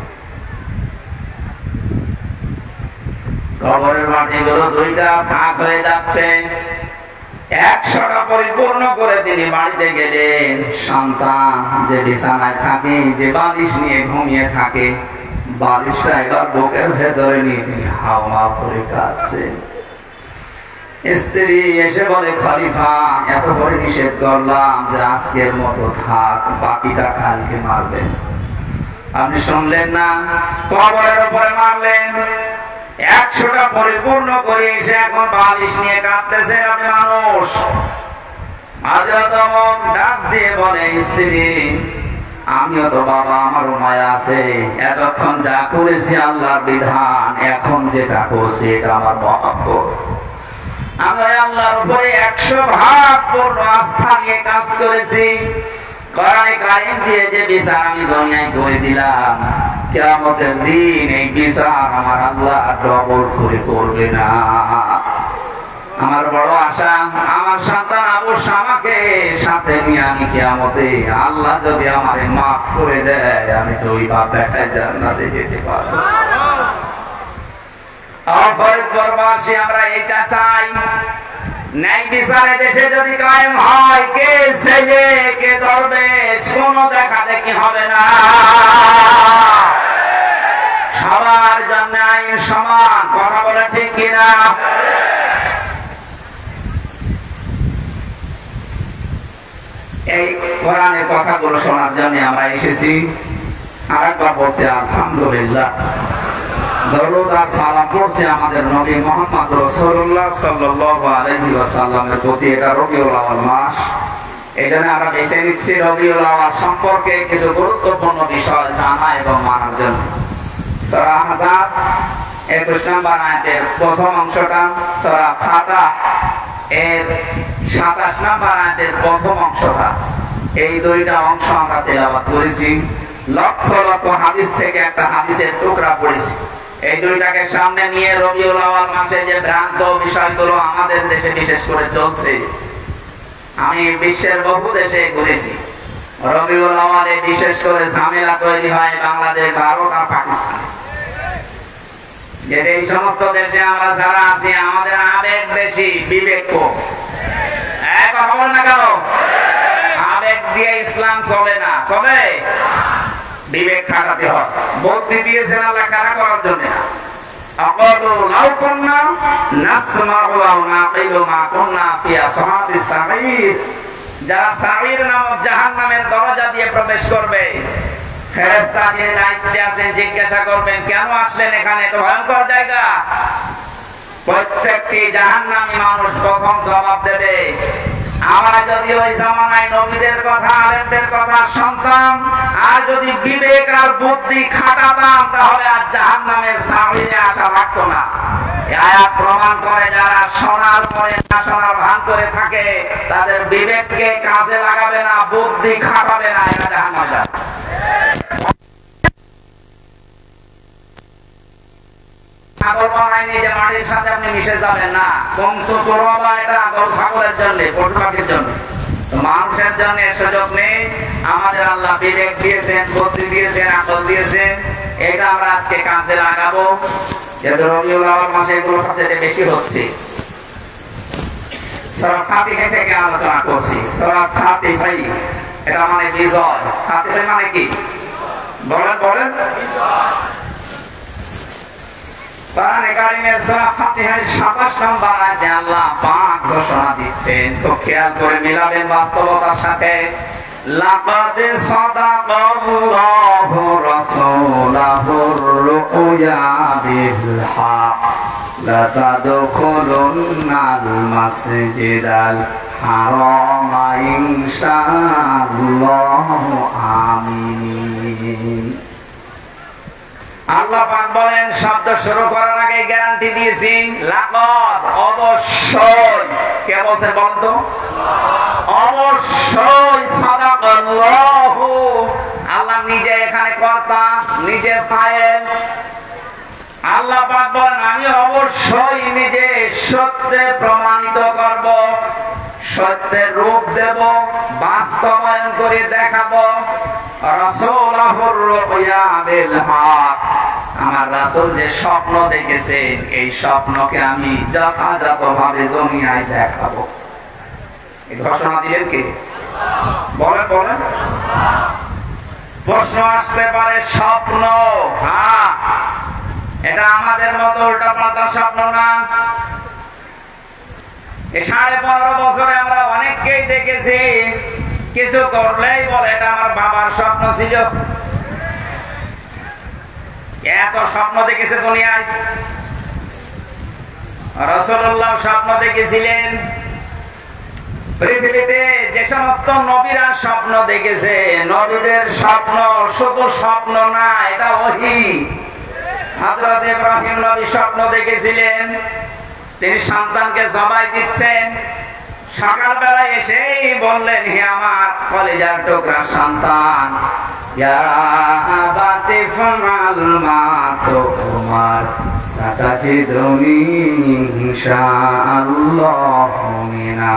কবরের মাটিগুলো দুইটা ভাগ হয়ে যাচ্ছে, একশোটা পরিপূর্ণ করে তিনি বাড়িতে গেলেন। সন্তান যে বিছানায় থাকে, যে বালিশ নিয়ে ঘুমিয়ে থাকে, বালিশটা এবার বুকের ভেতরে নিয়ে তিনি হাওয়া করে কাঁদছেন। স্ত্রী এসে বলে, খলিফা এত করে নিষেধ করলাম যে আজকের মতো থাক, বাকিটা কালকে মারবেন, আপনি শুনলেন না, কবরের উপরে মারলেন। একশোটা পরিপূর্ণ করে এসে এখন বালিশ নিয়ে কাঁদতেছে, আপনি মানুষ। হযরত ওমর ডাক দিয়ে বলে, স্ত্রী আমিও তো বাবা, আমারও মায়া আছে, এতক্ষণ যা করেছি আল্লাহর বিধান, এখন যেটা করছি এটা আমার মহব্বত। আমরা আল্লাহর উপরে একশো ভাগ পূর্ণ আস্থা নিয়ে কাজ করেছি। কোরআনে কারীম দিয়ে যে বিচার আমি দুনিয়ায় করে দিলাম, কিয়ামতের দিন এই বিচার আমার আল্লাহ ডবল করে করবে না। আমার বড় আশা, আমার সন্তান আবু শামাকে সাথে নিয়ে আমি কিয়ামতে আল্লাহ যদি আমারে মাফ করে দেয়, আমি তো ওই বাপ দেখায় জান্নাতে যেতে পারবো। ফরিদপুরবাসী আমরা এটা চাই, ন্যায় বিচারে দেশে যদি কায়েম হয়, কে ছেলে কে দরবেশ কোনো দেখা দেখি হবে না। সবার জন্য আইন সমান, কথা বলে ঠিক কিনা? এই কোরআনের কথাগুলো শোনার জন্য আমরা এসেছি। আরেকবার বলছি আলহামদুলিল্লাহ। দরুদ আর সালাম পড়ছি আমাদের নবী মুহাম্মদ রাসূলুল্লাহ সাল্লাল্লাহু আলাইহি ওয়াসাল্লামের প্রতি। এটা রবিউল আউয়াল মাস, এজন্য আমরা বেছে নিচ্ছি রবিউল আউয়াল সম্পর্কে কিছু গুরুত্বপূর্ণ বিষয় জানা এবং মানার জন্য। সূরা আহজাব একুশ নম্বর আয়াতের প্রথম অংশটা, সূরা ফাতিহা এর সাতাশ নম্বর আয়াতের প্রথম অংশটা, এই দুইটা অংশ আমরা তেলাওয়াত করেছি। লক্ষ লক্ষ হাদিস থেকে একটা হাদিসের টুকরা পড়েছি। এই দুইটাকে সামনে নিয়ে রবিউল আউয়াল মাসে যে ভ্রান্ত বিষয়গুলো আমাদের দেশে বিশেষ করে চলছে, আমি বিশ্বের বহু দেশে ঘুরেছি। রবিউল আউয়ালে বিশেষ করে ঝামেলা তৈরি হয় বাংলাদেশ, ভারত আর পাকিস্তান। যে এই সমস্ত দেশে আমরা যারা আছি, আমাদের আবেগ বেশি, বিবেক কম। এক কথা বল না কেন? আবেগ দিয়ে ইসলাম চলে না, চলে বিবেক খাটাতে হয়। বুদ্ধি দিয়েছেন আল্লাহ খাড়া করার জন্য। আকালু লাউ কুননা নাসমাউ লাউ নাকিলু মা কুননা ফি আসহাবিস সাঈর। যারা সাঈর নামক জাহান্নামের দরজা দিয়ে প্রবেশ করবে, ফেরেশতা যিনি দায়িত্বে আছেন জিজ্ঞাসা করবেন, কেন আসলেন এখানে, তো ভয়ঙ্কর জায়গা। প্রত্যেকটি জাহান্নামী মানুষ প্রথম জবাব দেবে, আমরা যদি ওই জামানায় নবীদের কথা, আলেমদের কথা শুনতাম, আর যদি বিবেক আর বুদ্ধি খাটাতাম, তাহলে আর জাহান্নামের সামনে আসা লাগতো না। এই আয়াত প্রমাণ করে যারা শোনার পরে না শোনার ভান করে থাকে, তাদের বিবেককে কাজে লাগাবে না, বুদ্ধি খাটাবে না, এরা জাহান্নামে যাবে। ছাগল বানায়নি যে মাটির সাথে আপনি মিশে যাবেন না। কম তো করবা, এটা গরু ছাগলের জন্য, পশু পাখির জন্য। মানুষের জন্য সুযোগ নেই। আমাদের আল্লাহ বিবেক দিয়েছেন, বুদ্ধি দিয়েছেন, আকল দিয়েছেন, এটা আমরা আজকে কাজে লাগাবো। যেহেতু রবিউল আউয়াল মাসে এগুলো সবচেয়ে বেশি হচ্ছে। সূরা ফাতিহা থেকে আলোচনা করছি। সূরা ফাতিহা এটা মানে বিজয়। ফাতিহা মানে কি বলেন বলেন? কোরআনে কারীমের সূরা ফাতিহার সাতাশ নম্বর আয়াতে আল্লাহ পাক ঘোষণা দিচ্ছেন, তো খেয়াল করে মিলাবেন বাস্তবতার সাথে। লাকাদ সাদাকাল্লাহু রাসূলাহুর রুয়া বিল হক লাতাদখুলুন্নাল মাসজিদাল হারামা ইনশাআল্লাহু আমিন। আল্লাহ পাক বলেন, শব্দ শুরু করার আগে গ্যারান্টি দিয়েছি, লাকাদ অবশ্যই। কে বলছেন বলেন তো? অবশ্যই সাদাকাল্লাহু। আল্লাহ নিজে এখানে কর্তা, নিজে ফাইল। আল্লাহ পাক বলেন, আমি অবশ্যই নিজে সত্যে প্রমাণিত করব, সত্যের রূপ দেব, বাস্তবায়ন করে দেখাবো। রাসূলুহুর রুয়া বিল হক। আমার রাসূল যে স্বপ্ন দেখেছেন, এই স্বপ্নকে আমি যথাযথভাবে দুনিয়ায় দেখাবো। এই ঘোষণা দিলেন কে? বলেন বলেন। প্রশ্ন আসতে পারে, স্বপ্ন, হ্যাঁ, এটা আমাদের মতো উল্টা পাল্টা স্বপ্ন না। এই সাড়ে পনেরো বছরে আমরা অনেককেই দেখেছি, কিছু করলেই বলে এটা আমার বাবার স্বপ্ন ছিল। এত স্বপ্ন দেখেছে দুনিয়ায়। রাসূলুল্লাহ স্বপ্ন দেখেছিলেন। পৃথিবীতে যে সমস্ত নবীরা স্বপ্ন দেখেছে, নবীদের স্বপ্ন শুধু স্বপ্ন না, এটা ওহী। হযরত ইব্রাহিম নবী স্বপ্ন দেখেছিলেন, তিনি সন্তানকে জবাই দিচ্ছেন। সকালবেলা এসেই বললেন, হে আমার কলিজার টুকরা সন্তান, ইয়া আবাতি ফামাল মা তুমার সাতাজিদুনি ইনশাআল্লাহু মিনা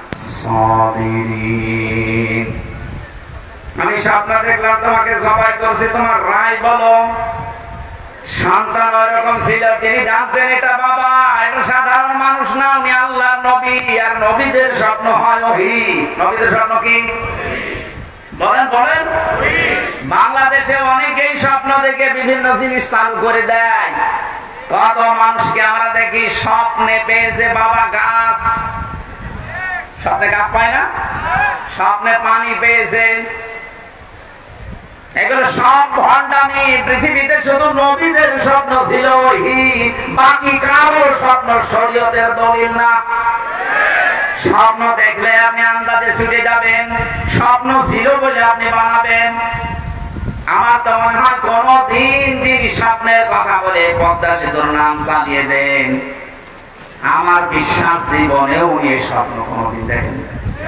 সাবিরিন। আমি স্বপ্ন দেখলাম তোমাকে জবাই করছি, তোমার রায় বলো। সন্তান ওরকম ছিল, তিনি জানতেন এটা বাবা, এটা সাধারণ মানুষ না, উনি আল্লাহর নবী। আর নবীদের স্বপ্ন হয় ওহী। নবীদের স্বপ্ন কি বলেন বলেন? বাংলাদেশে অনেকেই স্বপ্ন দেখে বিভিন্ন জিনিস চালু করে দেয়। কত মানুষকে আমরা দেখি স্বপ্নে পেয়েছে বাবা গাছ, স্বপ্নে গাছ পায় না, স্বপ্নে পানি পেয়েছে। এগুলো সব ভণ্ডামি। পৃথিবীতে শুধু নবীদের স্বপ্ন ছিল ওহী, বাকি কারো স্বপ্ন শরীয়তের দলিল না। স্বপ্ন দেখলে আপনি আন্দাজে ছুটে যাবেন, স্বপ্ন ছিল বলে আপনি বানাবেন। আমার তো মনে হয় কোনদিন তিনি স্বপ্নের কথা বলে পদ্মা সেতুর নাম চালিয়ে দেন, আমার বিশ্বাস জীবনেও উনি স্বপ্ন কোনদিন দেখেন।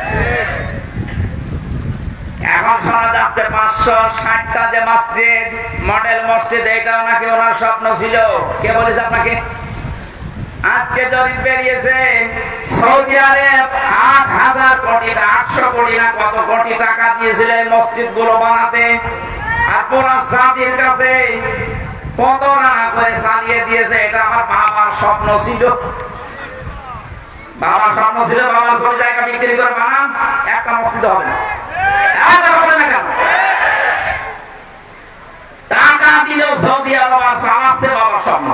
এখন শোনা যাচ্ছে পাঁচশো ষাটটা যে মসজিদ, মডেল মসজিদ, এটাও নাকি ওনার স্বপ্ন ছিল। কে বলেছে আপনাকে? আজকে জরিপ বেরিয়েছে, সৌদি আরব আট হাজার কোটি আটশো কোটি না কত কোটি টাকা দিয়েছিলেন মসজিদ গুলো বানাতে, আর পুরা জাতির কাছে কত টাকা করে চালিয়ে দিয়েছে। এটা আমার বাবার স্বপ্ন ছিল। বাবার স্বপ্ন ছিল বাবা সব জায়গা বিক্রি করে বানান, একটা মসজিদ হবে না। টাকা দিলেও সৌদি আরব চালাচ্ছে বাবার স্বপ্ন।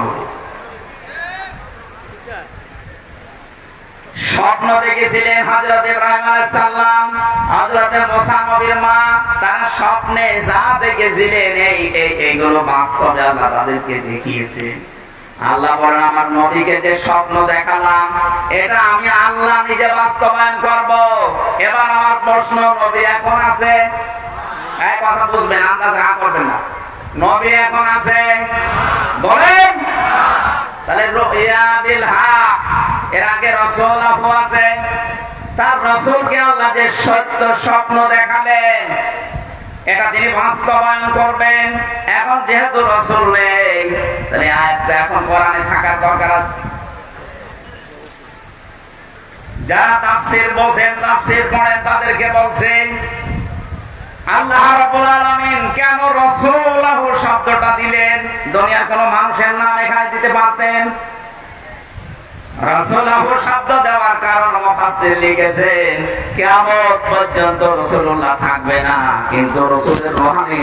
স্বপ্ন দেখেছিলেন হযরত ইব্রাহিম আলাইহিস সালাম, হযরত মুসা নবীর মা, তারা স্বপ্নে যা দেখেছিলেন এই এইগুলো বাস্তবে আল্লাহ তাদেরকে দেখিয়েছে। আল্লাহ বলেন আমার নবীকে যে স্বপ্ন দেখালাম এটা আমি আল্লাহ নিজে বাস্তবায়ন করব। এবার আমার প্রশ্ন, নবী এখন আছে? এই কথা বুঝবেন, আন্দাজ হা করবেন না। নবী এখন আছে বলেন? তাহলে রুইয়া বিল হক, এর আগে রাসূল আছে, তার রাসূলকে আল্লাহ যে সত্য স্বপ্ন দেখালেন এটা তিনি বাস্তবায়ন করবেন। এখন যেহেতু রাসূল নেই, তাহলে আয়াতটা এখন কোরআনে থাকার দরকার আছে। যারা তাফসীর বোঝেন, তাফসীর পড়েন, তাদেরকে বলছেন আল্লাহ রাব্বুল আলামিন কেন রাসূলুল্লাহ শব্দটা দিলেন? দুনিয়ার কোন মানুষের নাম এখানে দিতে পারতেন। রাসূলুল্লাহ শব্দ দেওয়ার কারণ মুফাসসির লিখেছেন কিয়ামত পর্যন্ত রাসূলুল্লাহ থাকবে না, কিন্তু রাসূলের রূহানি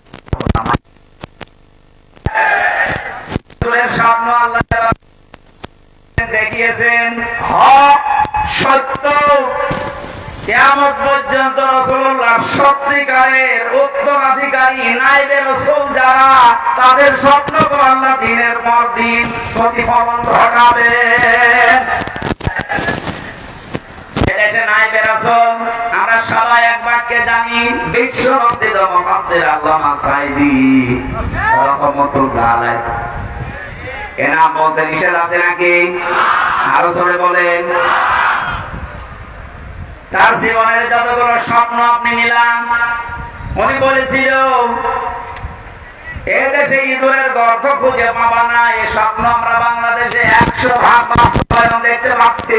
রাসূলের স্বপ্ন আল্লাহ দেখিয়েছেন হক সত্য। কিয়ামত পর্যন্ত রাসূলুল্লাহ সত্যিকারের উত্তরাধিকারী নায়েবে রাসূল যারা, তাদের স্বপ্নকে আল্লাহ দিনের পর দিন প্রতিফলন ঘটাবে। এদেশে নায়েবে রাসূল আমরা সবাই এক বাক্যে জানি, বিশ্বনন্দিত মুফাসসির আল্লামা সাঈদী রাহমাতুল্লাহ আলাইহি। এ নাম বলতে নিষেধ আছে নাকি? আরো জোরে বলেন। তার জীবনের যতগুলো স্বপ্ন আপনি মিলান, উনি বলেছিল এদেশে ইঁদুরের গর্ত খুঁজে পাবা না। এই স্বপ্ন আমরা বাংলাদেশে একশো ভাগ বাস্তবায়ন দেখতে পাচ্ছি।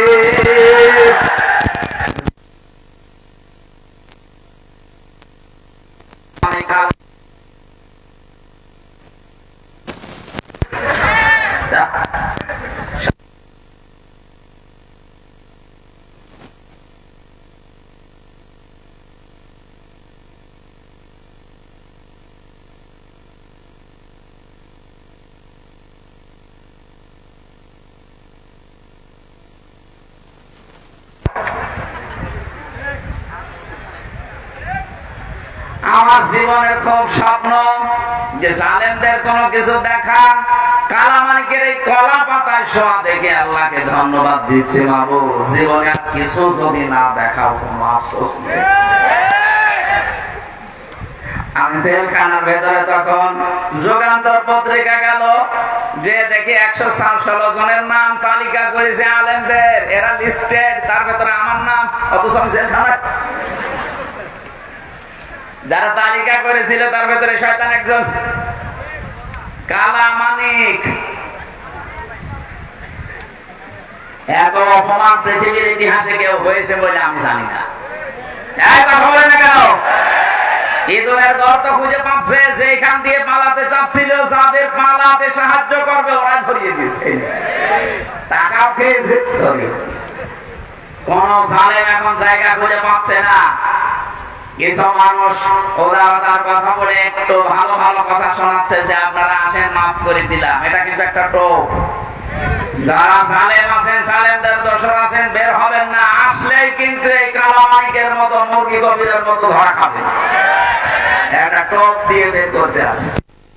আমার জীবনের খুব স্বপ্ন যে জালেমদের কোনো কিছু দেখা, কালামানিকের এই কলা পাতায় শোয়া দেখে আল্লাহকে ধন্যবাদ দিচ্ছে, বাবু জীবনে আর কিছু যদি না দেখাও কোনো আফসোস নেই। আমি জেলখানার ভেতরে তখন যুগান্তর পত্রিকা গেল, যে দেখি একশো ষোলো জনের নাম তালিকা করেছে আলেমদের, এরা লিস্টেড, তার ভেতরে আমার নাম, অথচ আমি জেলখানায়। যারা তালিকা করেছিল তার ভেতরে শয়তান একজন, কালা মানিক। এত অপমান পৃথিবীর ইতিহাসে কেউ হয়েছে বলে আমি জানি না। কথা বলে না কেন? ইঁদুরের গর্ত খুঁজে পাচ্ছে, যেখান দিয়ে পালাতে চাচ্ছিল, যাদের পালাতে সাহায্য করবে ওরা ধরিয়ে দিয়েছে, টাকাও খেয়েছে। কোন জালেম এখন জায়গা খুঁজে পাচ্ছে না। কিছু মানুষ উদারতার কথা বলে একটু ভালো ভালো কথা শোনাচ্ছে যে আপনারা আসেন, মাফ করে দিলাম। এটা কিন্তু একটা টোপ। যারা জালেম আছেন, জালেমদের দোষর আছেন, বের হবেন না। আসলেই কিন্তু এই কালা মানিকের মতো, মুরগি গভীরের মতো ধরা খাবে। একটা টোপ দিয়ে বের করতে আছে।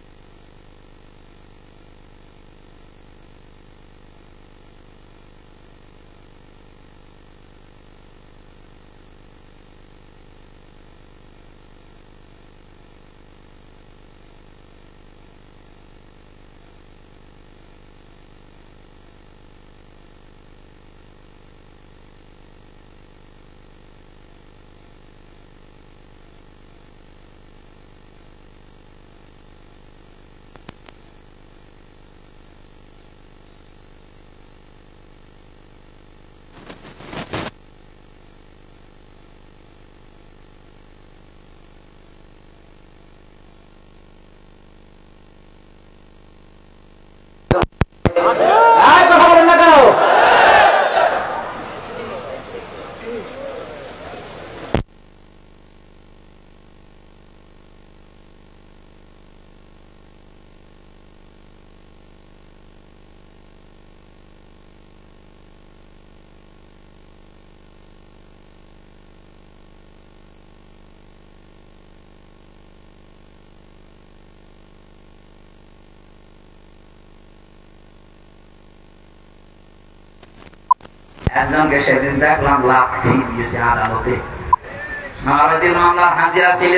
একজনকে সেদিন দেখলাম লাঠি দিয়েছে আদালতে। আমার ওই দিন মামলার হাজিরা ছিল,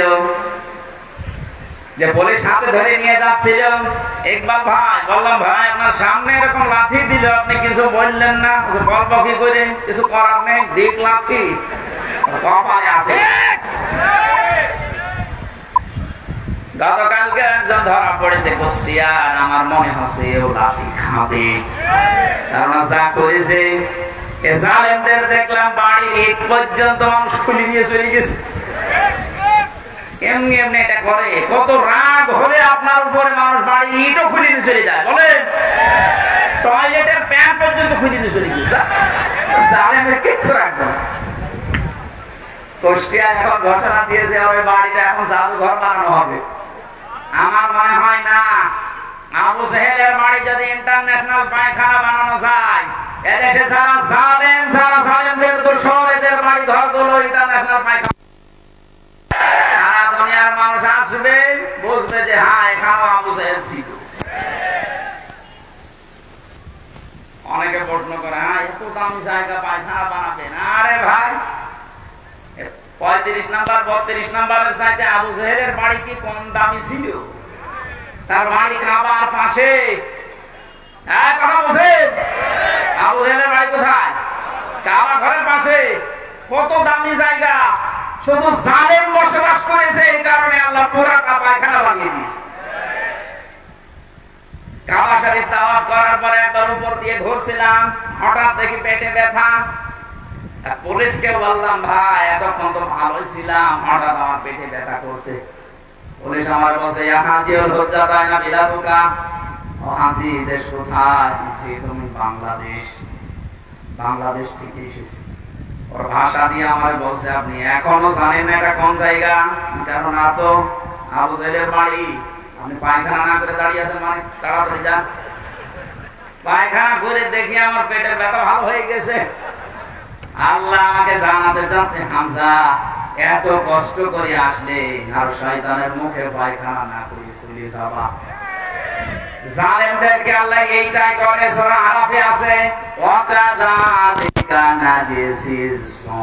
যে পুলিশ হাতে ধরে নিয়ে যাচ্ছিল। ইকবাল ভাই, বললাম ভাই আপনার সামনে এরকম লাঠি দিল, আপনি কিছু বললেন না? গল্প কি করে, কিছু করার নেই, দিক লাঠি কপালে আছে। গতকালকে একজন ধরা পড়েছে কুষ্টিয়ার। আমার মনে হচ্ছে ও লাঠি খাবে, কারণ যা করেছে। জালেমদের দেখলাম বাড়ির ইট পর্যন্ত মানুষ খুলে নিয়ে চলে গেছে। এমনি এমনি এটা করে। কত রাগ হলে আপনার উপরে মানুষ বাড়ির ইটও খুলে নিয়ে চলে যায়, বলেন? টয়লেটের প্যান্ট পর্যন্ত খুলে নিয়ে চলে গেছে। জালেমের কিচ্ছু রাখবে না। কুষ্টিয়ায় এখন ঘটনা দিয়েছে, ওই বাড়িটা এখন জাদুঘর বানানো হবে। আমার মনে হয় না আবু সেহেলের বাড়ি যদি ইন্টারন্যাশনাল পায়খানা বানানো যায়, এদেশে যারা জালেম, যারা জালেমদের দোষর, এদের বাড়ি ঘরগুলো ইন্টারন্যাশনাল পায়খানা। সারা দুনিয়ার মানুষ আসবে, বুঝবে যে হ্যাঁ এখানেও আবু সেহেল ছিল। অনেকে প্রশ্ন করে, হ্যাঁ এত দামি জায়গা পায়খানা বানাবেন? আরে ভাই, পঁয়ত্রিশ নাম্বার বত্রিশ নাম্বারের চাইতে আবু সেহেলের বাড়ি কি কম দামি ছিল? তার বাড়ি কাবার পাশে। কথা বলছেন? আবু সেহেলের বাড়ি কোথায়? কাবা ঘরের পাশে। কত দামি জায়গা। শুধু জালেম বসবাস করেছে, এই কারণে আল্লাহ পুরাটা পায়খানা বানিয়ে দিয়েছে। কাবা শরীফ তাওয়াফ করার পরে একবার উপর দিয়ে ঘুরছিলাম, হঠাৎ দেখি পেটে ব্যথা। পুলিশকে বললাম, ভাই এতক্ষণ তো ভালোই ছিলাম, হঠাৎ আমার পেটে ব্যথা করছে। পুলিশ আমার বলছে, হাজির লজ্জা পায় না বিলাতুকা। ও হাজি, দেশ কোথায়? তুমি বাংলাদেশ। বাংলাদেশ থেকে এসেছি। ওর ভাষা দিয়ে আমার বলছে, আপনি এখনো জানেন না এটা কোন জায়গা? কারণ আর তো আবু সেহেলের বাড়ি। আপনি পায়খানা না করে দাঁড়িয়ে আছেন, মানে তাড়াতাড়ি যান। পায়খানা করে দেখি আমার পেটের ব্যথা ভালো হয়ে গেছে। আল্লাহ আমাকে জানাতে চাচ্ছে, হামজা এত কষ্ট করে আসলে আর শয়তানের মুখে পায়খানা না করে চলে যাবা। জালেমদেরকে আল্লাহ এইটাই করে। সূরা আরাফে আছে, ওয়াকাযালিকা নাজিসিজ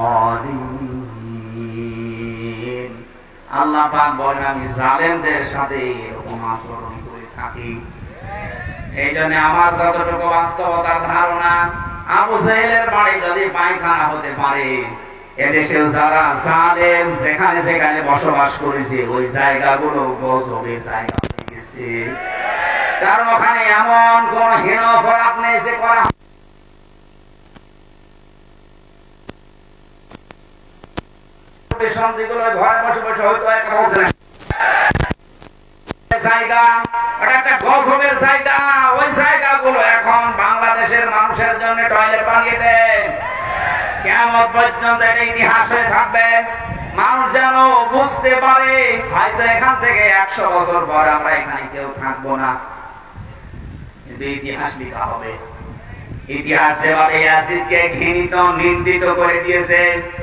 যালিমিন। আল্লাহ পাক বলেন, আমি জালেমদের সাথে এরকম আচরণ করে থাকি। এই জন্য আমার যতটুকু বাস্তবতার ধারণা, আবু সেহেলের বাড়ি যদি পায়খানা হতে পারে, এদেশেও যারা জালেম যেখানে যেখানে বসবাস করেছে ওই জায়গাগুলো গজবের জায়গা হয়ে গেছে। কারণ ওখানে এমন কোন হীন অপরাধ নেই যে করা ঘরে বসে বসে হয়তো একটা জায়গা, ওটা একটা গজবের জায়গা। ওই জায়গাগুলো এখন বাংলাদেশের মানুষের জন্য টয়লেট বানিয়ে দেয়। কিয়ামত পর্যন্ত এটা ইতিহাস হয়ে থাকবে। মানুষ যেন বুঝতে পারে হয়তো এখান থেকে একশো বছর পর আমরা এখানে কেউ থাকবো না, কিন্তু ইতিহাস লেখা হবে। ইতিহাস যেভাবে ইয়াজিদকে ঘৃণিত নিন্দিত করে দিয়েছে,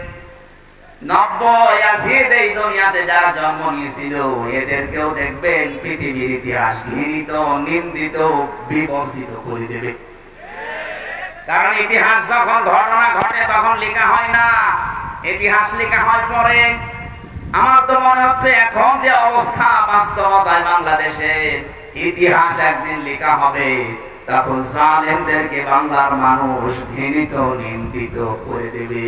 নব্বই ইয়াজিদ এই দুনিয়াতে যারা জন্ম নিয়েছিল এদেরকেও দেখবেন পৃথিবীর ইতিহাস ঘৃণিত নিন্দিত বিবর্জিত করে দেবে। কারণ ইতিহাস যখন ঘটনা ঘটে তখন লেখা হয় না, ইতিহাস লেখা হয় পরে। আমার তো মনে হচ্ছে এখন যে অবস্থা বাস্তবতায় বাংলাদেশে, ইতিহাস একদিন লেখা হবে, তখন জালেমদেরকে বাংলার মানুষ ঘৃণিত নিন্দিত করে দেবে।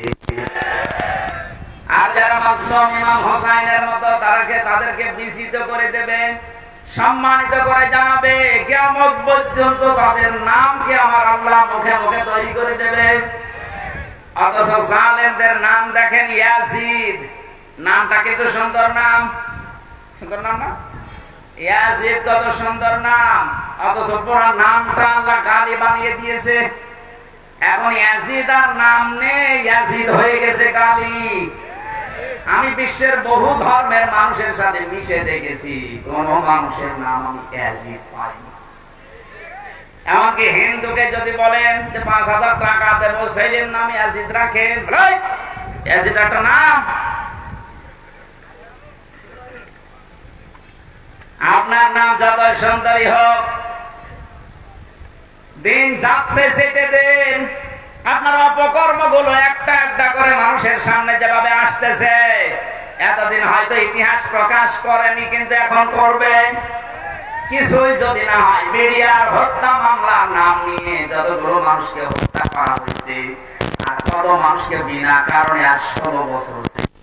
আর যারা মাসলুম ইমাম হোসাইনের মতো তাদেরকে তাদেরকে বিজিত করে দেবে, সম্মানিত করে জানাবে। কিয়ামত পর্যন্ত তাদের নামকে আমার আল্লাহ মুখে মুখে তৈরি করে দেবে। অথচ জালেমদের নাম দেখেন ইয়াজিদ, নামটা কিন্তু সুন্দর নাম, সুন্দর নাম না? ইয়াজিদ কত সুন্দর নাম, অথচ পুরো নামটা আল্লাহ গালি বানিয়ে দিয়েছে। এখন ইয়াজিদ আর নাম নেই, ইয়াজিদ হয়ে গেছে গালি। আমি বিশ্বের বহু ধর্মের মানুষের সাথে মিশে দেখেছি, কোন মানুষের নাম আমি ইয়াজিদ পাইনি। এমনকি হিন্দুকে যদি বলেন যে পাঁচ হাজার টাকা দেবো, ছেলের নাম ইয়াজিদ রাখেন, ইয়াজিদ একটা নাম। আপনার নাম যতই সুন্দরী হোক, দিন যাচ্ছে সেটে দেন। আপনার অপকর্ম গুলো একটা একটা করে মানুষের সামনে যেভাবে আসতেছে, এতদিন হয়তো ইতিহাস প্রকাশ করেনি, কিন্তু এখন করবে। কিছুই যদি না হয়, মিডিয়ার হত্যা মামলার নাম নিয়ে যতগুলো মানুষকে হত্যা করা হয়েছে, আর কত মানুষকে বিনা কারণে আর ষোলো বছর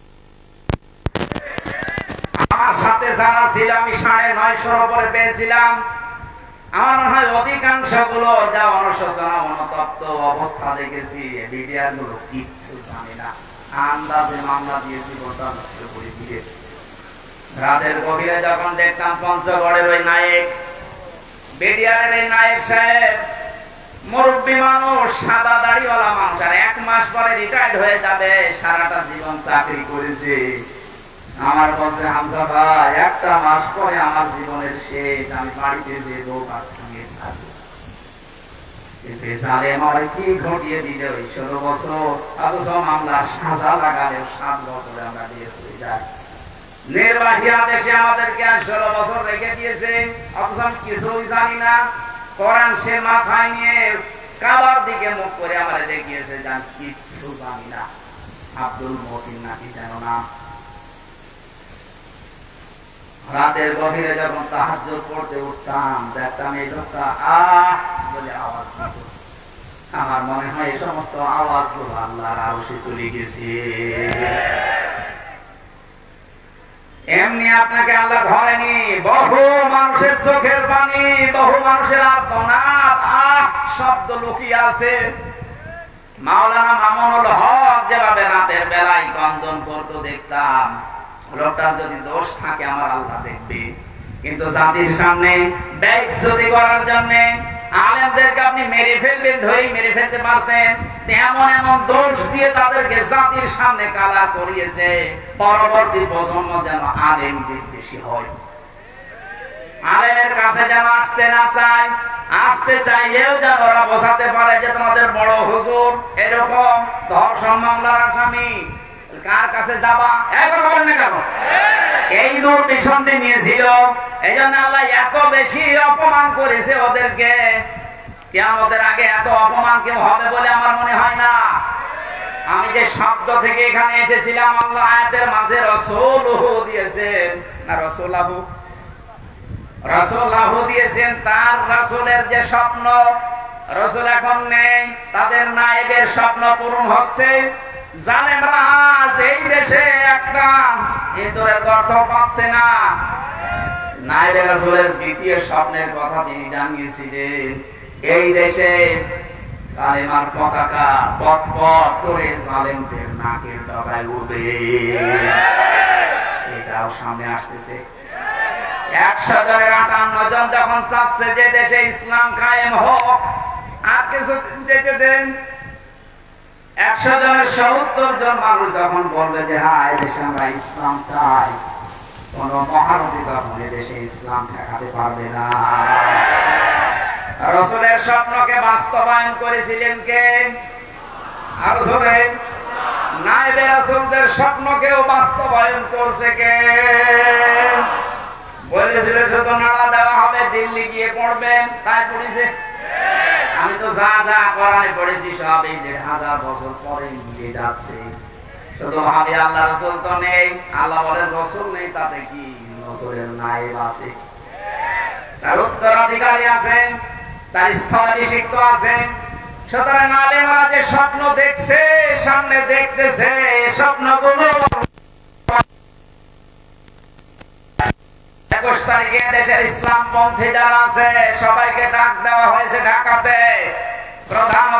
আমার সাথে যারা ছিল, আমি সাড়ে নয়শোর উপরে পেয়েছিলাম। আমার মনে হয় অধিকাংশ গুলো যা অনুশোচনা অনুতপ্ত অবস্থা দেখেছি, মিডিয়ার গুলো কিচ্ছু জানি না, আন্দাজে মামলা দিয়েছি গোটা নষ্ট করে দিয়ে। রাতের গভীরে যখন দেখতাম পঞ্চগড়ের ওই নায়ক, বিডিআরের এই নায়ক সাহেব, মুরব্বী মানুষ, সাদা দাড়িওয়ালা মানুষ, আর এক মাস পরে রিটায়ার্ড হয়ে যাবে, সারাটা জীবন চাকরি করেছে। আমার বলছে, হামজা ভাই, একটা মাস পরে আমার জীবনের শেষ, আমি বাড়িতে যে বউ বাচ্চা নিয়ে থাকবো। কি ঘটিয়ে দিলে ওই ষোলো বছর, অথচ মামলা সাজা লাগালে সাত বছরে আমরা দিয়ে হয়ে যায়। নির্বাহী আদেশে আমাদেরকে আর ষোলো বছর রেখে দিয়েছে, অথচ আমি কিছুই জানি না। কোরআন সে মাথায় নিয়ে কাবার দিকে মুখ করে আমাদের দেখিয়েছে, যান কিচ্ছু জানি না। আব্দুল মতিন নাকি যেন না। রাতের গভীরে যখন তাহাজ্জুদ পড়তে উঠতাম, দেখতাম এই লোকটা আহ বলে আওয়াজ দিত। আমার মনে হয় এই সমস্ত আওয়াজ গুলো আল্লাহর আরশে চলে গেছে। এমনি আপনাকে আল্লাহ ধরেনি, বহু মানুষের চোখের পানি, বহু মানুষের আর্তনাদ, আহ শব্দ লুকিয়ে আছে। মাওলানা মামুনুল হক যেভাবে রাতের বেলায় কন্দন করতে দেখতাম, লোকটার যদি দোষ থাকে আমার আল্লাহ দেখবে। কিন্তু জাতির সামনে বেইজ্জতি করার জন্য আলেমদেরকে আপনি মেরে ফেলবেন, ধরে মেরে ফেলতে পারতেন, এমন এমন দোষ দিয়ে তাদেরকে জাতির সামনে কালা করিয়েছে, পরবর্তী প্রজন্ম যেন আলেম বিদ্বেষী হয়, আলেমের কাছে যেন আসতে না চায়, আসতে চাইলেও যেন ওরা বোঝাতে পারে যে তোমাদের বড় হুজুর এরকম ধর্ষণ মামলার আসামি, কার কাছে যাবা, এখন বলেন না কেন? এই নূর বিসন্ধি নিয়েছিল, এই জন্য আল্লাহ এত বেশি অপমান করেছে ওদেরকে। কিয়ামতের আগে এত অপমান কেউ হবে বলে আমার মনে হয় না। আমি যে শব্দ থেকে এখানে এসেছিলাম, আল্লাহ আয়াতের মাঝে রাসূলুহু দিয়েছেন না, রাসূলাহু রাসূলাহু দিয়েছেন। তার রাসূলের যে স্বপ্ন, রাসূল এখন নেই, তাদের নায়েবের স্বপ্ন পূরণ হচ্ছে। জালেমরা আজ এই দেশে একটা ইঁদুরের গর্ত পাচ্ছে না। নাইবে রাসূলের দ্বিতীয় স্বপ্নের কথা তিনি জানিয়েছিলেন, এই দেশে কালেমার পতাকা পথ পথ করে জালেমদের নাকের ডগায় উঠবে। এটাও সামনে আসতেছে। একশো জনের আটান্ন জন যখন চাচ্ছে যে দেশে ইসলাম কায়েম হোক, আর কিছু যেতে দেন, একশো জনের সত্তর জন মানুষ যখন বলবে যে হ্যাঁ এদেশে আমরা ইসলাম চাই, কোন মহারথী তখন এদেশে ইসলাম ঠেকাতে পারবে না। রাসূলের স্বপ্নকে বাস্তবায়ন করেছিলেন কে? আর জোরে, নাইবে রাসূলদের স্বপ্নকেও বাস্তবায়ন করছে কে? বলেছিলেন যত নাড়া দেওয়া হবে দিল্লি গিয়ে পড়বেন, তাই পড়েছে। আমি তো যা যা করাই পড়েছি সব এই দেড় হাজার বছর পরে মিলে যাচ্ছে। শুধু ভাবি আল্লাহ রাসূল তো নেই, আল্লাহ বলেন রাসূল নেই, তাতে কি? রাসূলের নায়েব আছে, তার উত্তরাধিকারী আছেন, তার স্থলাভিষিক্ত আছেন। সুতরাং আলেমরা যে স্বপ্ন দেখছে, সামনে দেখতেছে, স্বপ্নগুলো একুশ তারিখে দেশের ইসলাম পন্থী যারা আছে সবাইকে ডাক দেওয়া হয়েছে ঢাকাতে। প্রধান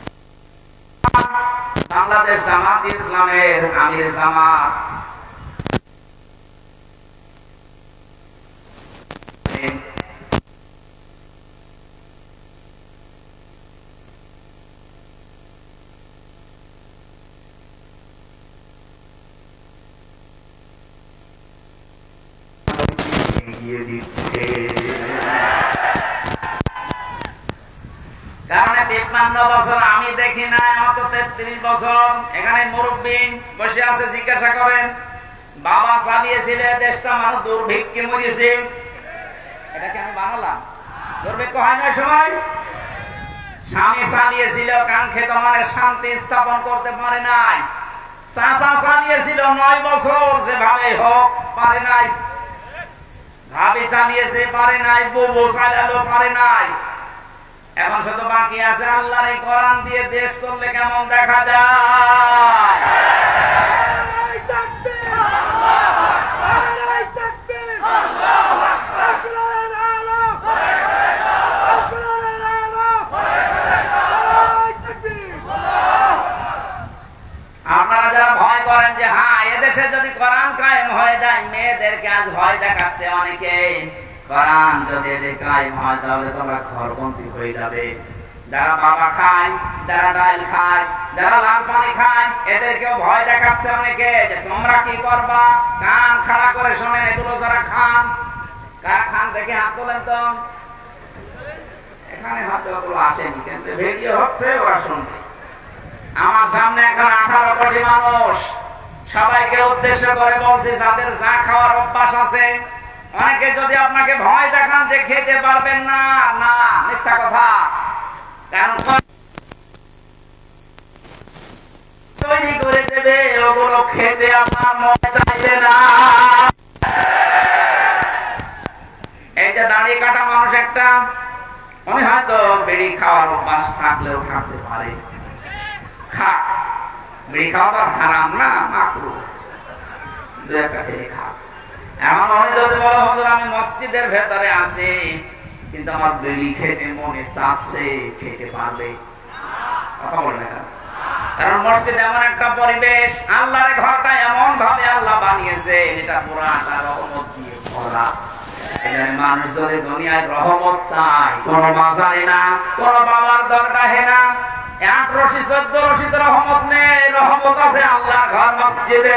বাংলাদেশ জামাত ইসলামের আমির জামাত দিচ্ছে। কারণ তিপ্পান্ন বছর আমি দেখি না, আমার তো তেত্রিশ বছর। এখানে মুরব্বী বসে আছে, জিজ্ঞাসা করেন বাবা চালিয়েছিল দেশটা, মানুষ দুর্ভিক্ষে মরেছে। এটা কি আমি বানালাম? দুর্ভিক্ষ হয় না সময়? স্বামী চালিয়েছিল, কাঙ্ক্ষিত মানে শান্তি স্থাপন করতে পারে নাই। চাচা চালিয়েছিল নয় বছর, যেভাবে হোক পারে নাই। ভাবি চালিয়েছে, পারে নাই। বউ চালালো, পারে নাই। এখন শুধু বাকি আছে আল্লাহর এই কোরআন দিয়ে দেশ চললে কেমন দেখা যায়। আপনারা যারা ভয় করেন যে হ্যাঁ এদেশে যদি কোরআন কায়েম হয়ে যায়, মেয়েদেরকে আজ ভয় দেখাচ্ছে অনেকে, কোরআন যদি এদের কায়েম হয় তাহলে তোমরা ঘরবন্দি হয়ে যাবে। যারা বাবা খায়, যারা ডাল খায়, যারা লাল পানি খায়, এদেরকেও ভয় দেখাচ্ছে অনেকে যে তোমরা কি করবা। কান খাড়া করে শোনেন, এগুলো যারা খান, কারা খান দেখে হাত তোলেন তো। এখানে হাত ওগুলো আসেনি, কিন্তু ভিডিও হচ্ছে, ওরা শুনবে। আমার সামনে এখন আঠারো কোটি মানুষ, সবাইকে উদ্দেশ্য করে বলছি যাদের যা খাওয়ার অভ্যাস আছে, অনেকে যদি আপনাকে ভয় দেখান যে খেতে পারবেন না, না, মিথ্যা কথা। কারণ তৈরি করে দেবে, ওগুলো খেতে আপনার মনে চাইবে না। এই যে দাড়ি কাটা মানুষ একটা, উনি হয়তো বিড়ি খাওয়ার অভ্যাস থাকলেও থাকতে পারে, খাক। বিড়ি খাওয়া হারাম না, মাকরুহ, দু একটা খেয়ে খাক। এমন অনেক যদি বলো হুজুর আমি মসজিদের ভেতরে আছি কিন্তু আমার বিড়ি খেতে মনে চাচ্ছে, খেতে পারবে? কথা বলে না। কারণ মসজিদ এমন একটা পরিবেশ, আল্লাহর ঘরটা এমন ভাবে আল্লাহ বানিয়েছে, এটা পুরাটা রহমত দিয়ে ভরা। মানুষ যদি দুনিয়ায় রহমত চায়, কোন মাজারে না, কোন বাবার দরগাহে না, এক রশি চোদ্দ রশিদ রহমত নেই, রহমত আছে আল্লাহর ঘর মসজিদে।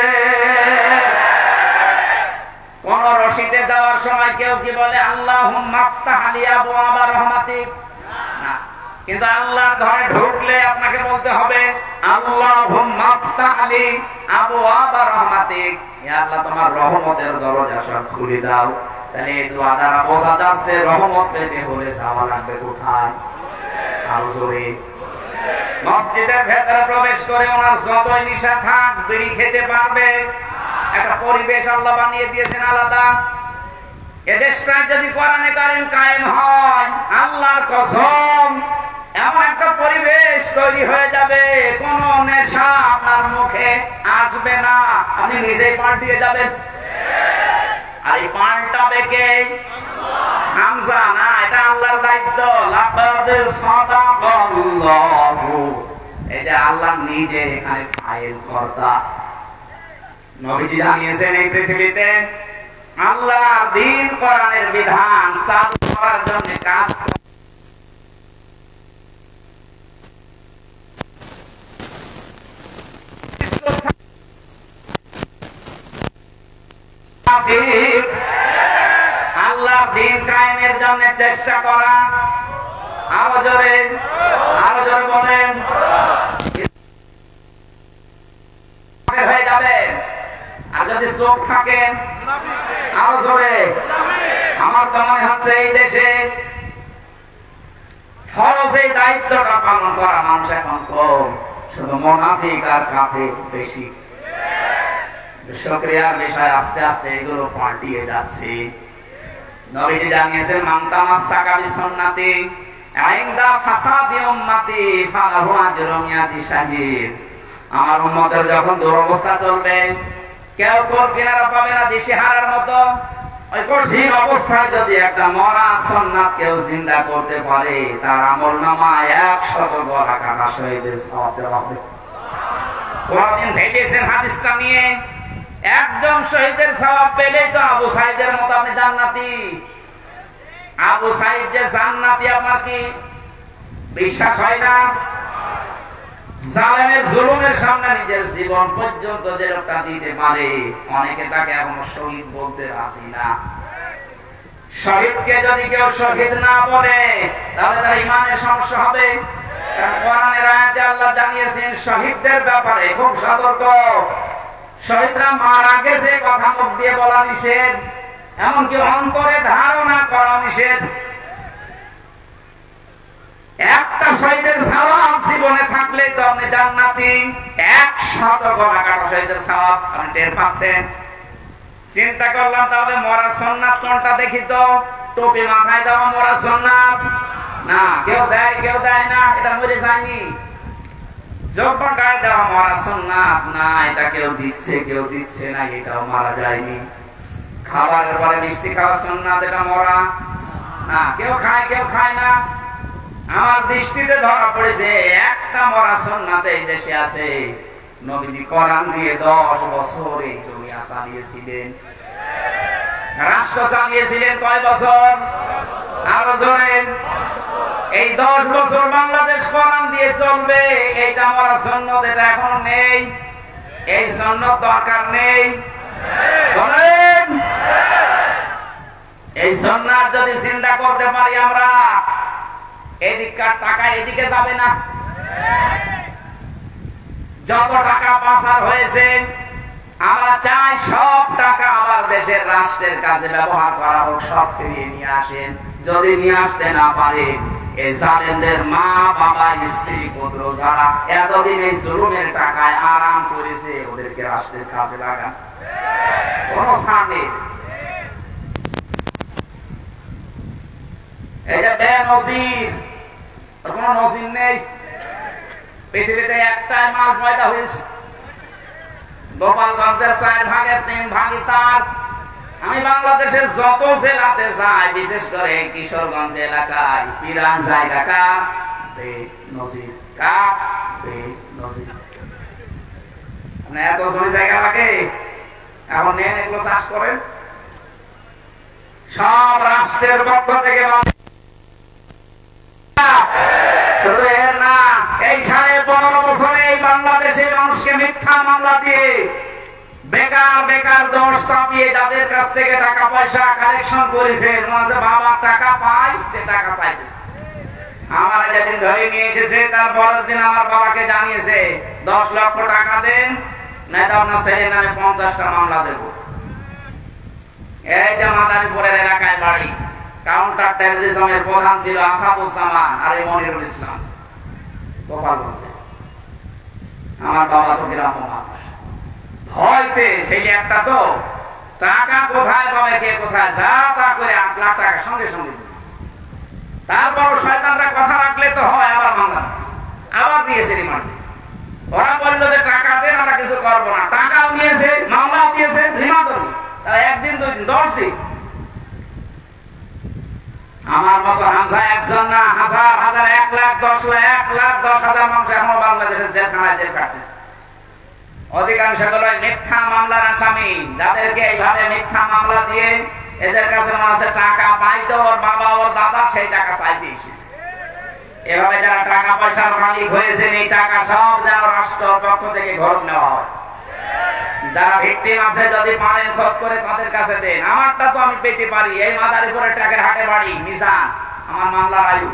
কোন রশিদে যাওয়ার সময় কেউ কি বলে আল্লাহুম্মা আফতাহ লি আবওয়াবা রাহমাতিক? না, কিন্তু আল্লাহর ঘরে ঢুকলে আপনাকে বলতে হবে আল্লাহুম্মা আফতাহ লি আবওয়াবা রাহমাতিক, হে আল্লাহ তোমার রহমতের দরজা সব খুলে দাও। তাহলে এই দোয়া দ্বারা বোঝা যাচ্ছে রহমত পেতে হলে যাওয়া লাগবে কোথায়? আরো জোরে। মসজিদের ভেতরে প্রবেশ করে ওনার যতই নিশা থাক, বিড়ি খেতে পারবে। একটা পরিবেশ আল্লাহ বানিয়ে দিয়েছেন আলাদা। এদেশটায় যদি কোরআনে কারিম কায়েম হয়, আল্লাহর কসম এমন একটা পরিবেশ তৈরি হয়ে যাবে, কোন নেশা আপনার মুখে আসবে না, আপনি নিজেই পাল্টিয়ে যাবেন। আর এই পাল্টাবে কে? হামজা না, এটা আল্লাহর দায়িত্ব। লাকাদ সাদাকাল্লাহু, এই যে আল্লাহ নিজে এখানে ফাইল কর্তা। নবীজি জানিয়েছেন এই পৃথিবীতে আল্লাহ দ্বীন কোরআনের বিধান চালু করার জন্য কাজ আল্লাহ দ্বীন কায়েমের জন্য চেষ্টা করা। আরো জোরে, আরো জোরে বলেন। হয়ে যাবে। আর যদি চোখ থাকে, আরো জোরে। আমার তো মনে হচ্ছে এই দেশে ফরজ এই দায়িত্বটা পালন করা মানুষ এখন কম, শুধু মুনাফিক আর কাফের বেশি। শুকরিয়ার বিষয় আস্তে আস্তে এগুলো পাল্টিয়ে যাচ্ছে। নবীজি জানিয়েছেন মান তামাসসাকা বিসুন্নতি ইনদা ফাসাদি উম্মতি ফালাহু আজরুন মিয়াতি শাহীদ। আমার উম্মতের যখন দুরবস্থা চলবে, কেউ কোল কিনারা পাবে না দিশেহারার মতো, ওই কঠিন অবস্থায় যদি একটা মরা সুন্নাত কেউ জিন্দা করতে পারে, তার আমলনামায় একশত গড়া কাটা শহীদের সওয়াব দেওয়া হবে। কোনদিন ভেবেছেন হাদিসটা নিয়ে? একজন শহীদের সওয়াব পেলেই তো আবু সাইদের মতো আপনি জান্নাতি। আবু সাইদ যে জান্নাতি, আপনার কি বিশ্বাস হয় না? জালেমের জুলুমের সামনে নিজের জীবন পর্যন্ত যে লোকটা দিতে পারে, অনেকে তাকে এখনো শহীদ বলতে রাজি না। শহীদকে যদি কেউ শহীদ না বলে, তাহলে তার ইমানের সমস্যা হবে। কোরআনের আয়াতে আল্লাহ জানিয়েছেন শহীদদের ব্যাপারে খুব সতর্ক। শহীদরা মারা গেছে কথা মুখ দিয়ে বলা নিষেধ, এমনকি অন্তরে ধারণা করা নিষেধ। একটা শহীদের সওয়াব জীবনে থাকলে তো আপনি জান্নাতি। একশত গড়া কাটা শহীদের সওয়াব আপনি টের পাচ্ছেন। চিন্তা করলাম তাহলে মরা সুন্নাত কোনটা দেখি তো। টুপি মাথায় দেওয়া মরা সুন্নাত না, কেউ দেয় কেউ দেয় না, এটা মরে যায়নি। যখন গায়ে দেওয়া মরা সুন্নাত না, এটা কেউ দিচ্ছে কেউ দিচ্ছে না, এটাও মারা যায়নি। খাবারের পরে মিষ্টি খাওয়া সুন্নাত, এটা মরা না, কেউ খায় কেউ খায় না। আমার দৃষ্টিতে ধরা পড়েছে একটা মরা সুন্নাত এই দেশে আছে। নবীজি কোরআন দিয়ে দশ বছর এই জমি চালিয়েছিলেন, রাষ্ট্র চালিয়েছিলেন। কয় বছর? আরো জোরে। এই দশ বছর বাংলাদেশ কোরআন দিয়ে চলবে, এইটা মরা সুন্নাত, এটা এখন নেই। এই সুন্নাত দরকার নেই বলেন। এই সুন্নাত যদি চিন্তা করতে পারি আমরা, এদিককার টাকা এদিকে যাবে না। যত টাকা পাচার হয়েছে, আমরা চাই সব টাকা আবার দেশের রাষ্ট্রের কাছে ব্যবহার করা হোক, সব ফিরিয়ে নিয়ে আসেন। যদি নিয়ে আসতে না পারে, এই জালেমদের মা বাবা স্ত্রী পুত্র যারা এতদিন এই জুলুমের টাকায় আরাম করেছে, ওদেরকে রাষ্ট্রের কাছে লাগান, কোন ছাড় নেই। এটা বেনজির, কোন নজির নেই। পৃথিবীতে একটাই মাল পয়দা হয়েছে, গোপালগঞ্জের চার ভাগের তিন ভাগই তার। আমি বাংলাদেশের যত জেলাতে যাই, বিশেষ করে কিশোরগঞ্জ এলাকায়, পিরান জায়গা কার নজির, কার নজির। মানে এত জমি জায়গা লাগে, এখন নেন এগুলো চাষ করেন। সব রাষ্ট্রের পক্ষ থেকে এই সাড়ে পনেরো বছরে এই বাংলাদেশের মানুষকে মিথ্যা মামলা দিয়ে বেকার বেকার দোষ চাপিয়ে যাদের কাছ থেকে টাকা পয়সা কালেকশন করেছে, বাবা টাকা পায়, সে টাকা চাইছে। আমার যেদিন ধরে নিয়ে এসেছে, তার পরের দিন আমার বাবাকে জানিয়েছে দশ লক্ষ টাকা দেন, নাই তো আপনার ছেলের নামে পঞ্চাশটা মামলা দেব। এই যে মাদারীপুরের এলাকায় বাড়ি, কাউন্টার টেররিজমের প্রধান ছিল আসাদুজ্জামান আর মনিরুল ইসলাম, গোপালগঞ্জে। আমার বাবা তো গ্রাম্য মানুষ, ভয়তে ছেলে একটা তো টাকা কোথায় পাবে, কে কোথায়, যা তা করে আট লাখ টাকা সঙ্গে সঙ্গে দিয়েছে। তারপর শয়তানরা কথা রাখলে তো হয়, আবার মামলা আবার দিয়েছে রিমান্ডে। ওরা বললো যে টাকা দেন, আমরা কিছু করবো না। টাকাও নিয়েছে, মামলাও দিয়েছে, রিমান্ডও দিয়েছে। তারা একদিন দুই দিন দশ দিন। আমার মতো হাজার একজন না, হাজার হাজার এক লাখ দশ লাখ এক লাখ দশ হাজার মানুষ এখনো বাংলাদেশের জেলখানায় জেল কাটতেছে। অধিকাংশ গুলো মিথ্যা মামলার আসামি, যাদেরকে এইভাবে মিথ্যা মামলা দিয়ে এদের কাছে মনে আছে টাকা পাইতো ওর বাবা ওর দাদা, সেই টাকা চাইতে এসেছে। এভাবে যারা টাকা পয়সার মালিক হয়েছেন, এই টাকা সব যেন রাষ্ট্রের পক্ষ থেকে ঘর নেওয়া হয়। যারা ভিকটিম আছে, যদি পারেন খোঁজ করে তাদের কাছে দেন। আমারটা তো আমি পেতে পারি, এই মাদারীপুরের টাকার হাটে বাড়ি মিজান, আমার মামলার আয়ু।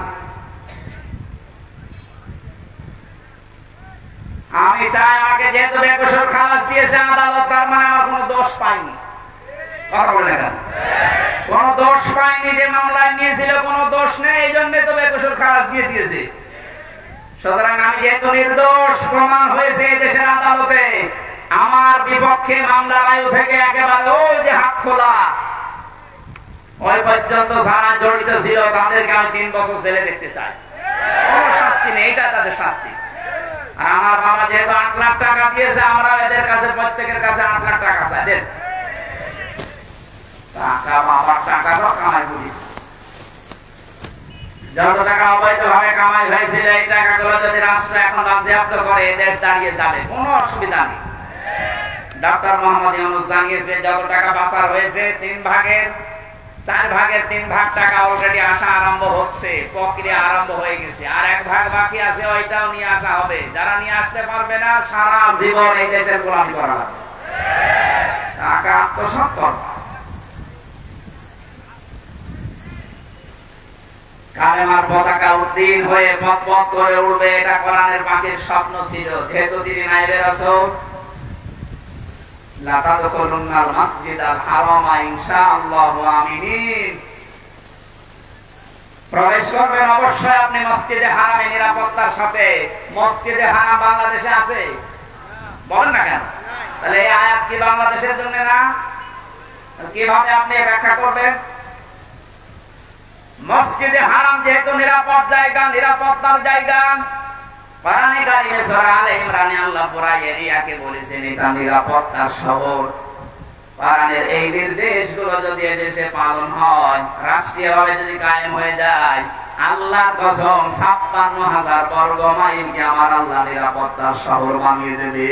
আমি চাই আমাকে যেহেতু বেকসুর খালাস দিয়েছে আদালত, তার মানে আমার কোনো দোষ পাইনি। কথা বলে কেন? কোন দোষ পাইনি, যে মামলায় নিয়েছিল কোনো দোষ নেই, এই জন্য তো বেকসুর খালাস দিয়ে দিয়েছে। সুতরাং আমি যেহেতু নির্দোষ প্রমাণ হয়েছে এই দেশের আদালতে, আমার বিপক্ষে মামলার আয়ু থেকে একেবারে ওই যে হাত খোলা ওই পর্যন্ত যারা জড়িত ছিল তাদেরকে আমি তিন বছর জেলে দেখতে চাই। কোন শাস্তি নেই, এটা তাদের শাস্তি। আর আমার বাবা যেহেতু আট লাখ টাকা দিয়েছে, আমরা এদের কাছে প্রত্যেকের কাছে আট লাখ টাকা চাই। দেন টাকা, বাবার টাকা তো কামাই করিস। যত টাকা অবৈধ ভাবে কামাই হয়েছিল, এই টাকাগুলো যদি রাষ্ট্র এখন বাজেয়াপ্ত করে, দেশ দাঁড়িয়ে যাবে, কোনো অসুবিধা নেই। ডক্টর মোহাম্মদ ইউনূস জানিয়েছে যত টাকা পাচার হয়েছে, তিন ভাগের চার ভাগের তিন ভাগ টাকা অলরেডি আসা আরম্ভ হচ্ছে, প্রক্রিয়া আরম্ভ হয়ে গেছে। আর এক ভাগ বাকি আছে, ওইটাও নিয়ে আসা হবে। যারা নিয়ে আসতে পারবে না, সারা জীবন এই দেশের গোলামি করা হবে। টাকা আত্মসাৎ করবা। কালেমার পতাকা উত্তীর্ণ হয়ে পথ পথ করে উঠবে, এটা কোরআনের পাখির স্বপ্ন ছিল। যেহেতু তিনি নাইবে রাসূল, লা তাদখুলুন্নাল মাসজিদাল হারামা ইনশাআল্লাহু আমিনিন, প্রবেশ করবেন অবশ্যই আপনি মসজিদে হারামে নিরাপত্তার সাথে। মসজিদে হারাম বাংলাদেশে আছে? বলেন না কেন? তাহলে এই আয়াত কি বাংলাদেশের জন্য না? কিভাবে আপনি ব্যাখ্যা করবেন? মসজিদে হারাম যেহেতু নিরাপদ জায়গা, নিরাপত্তার জায়গা, কোরআনে কারিমে সূরা আলে ইমরানে আল্লাহ পুরা এরিয়াকে বলেছেন এটা নিরাপত্তার শহর। কোরআনের এই নির্দেশগুলো যদি এদেশে পালন হয়, রাষ্ট্রীয়ভাবে যদি কায়েম হয়ে যায়, আল্লাহর কসম ছাপ্পান্ন হাজার বর্গ মাইলকে আমার আল্লাহ নিরাপত্তার শহর বানিয়ে দেবে।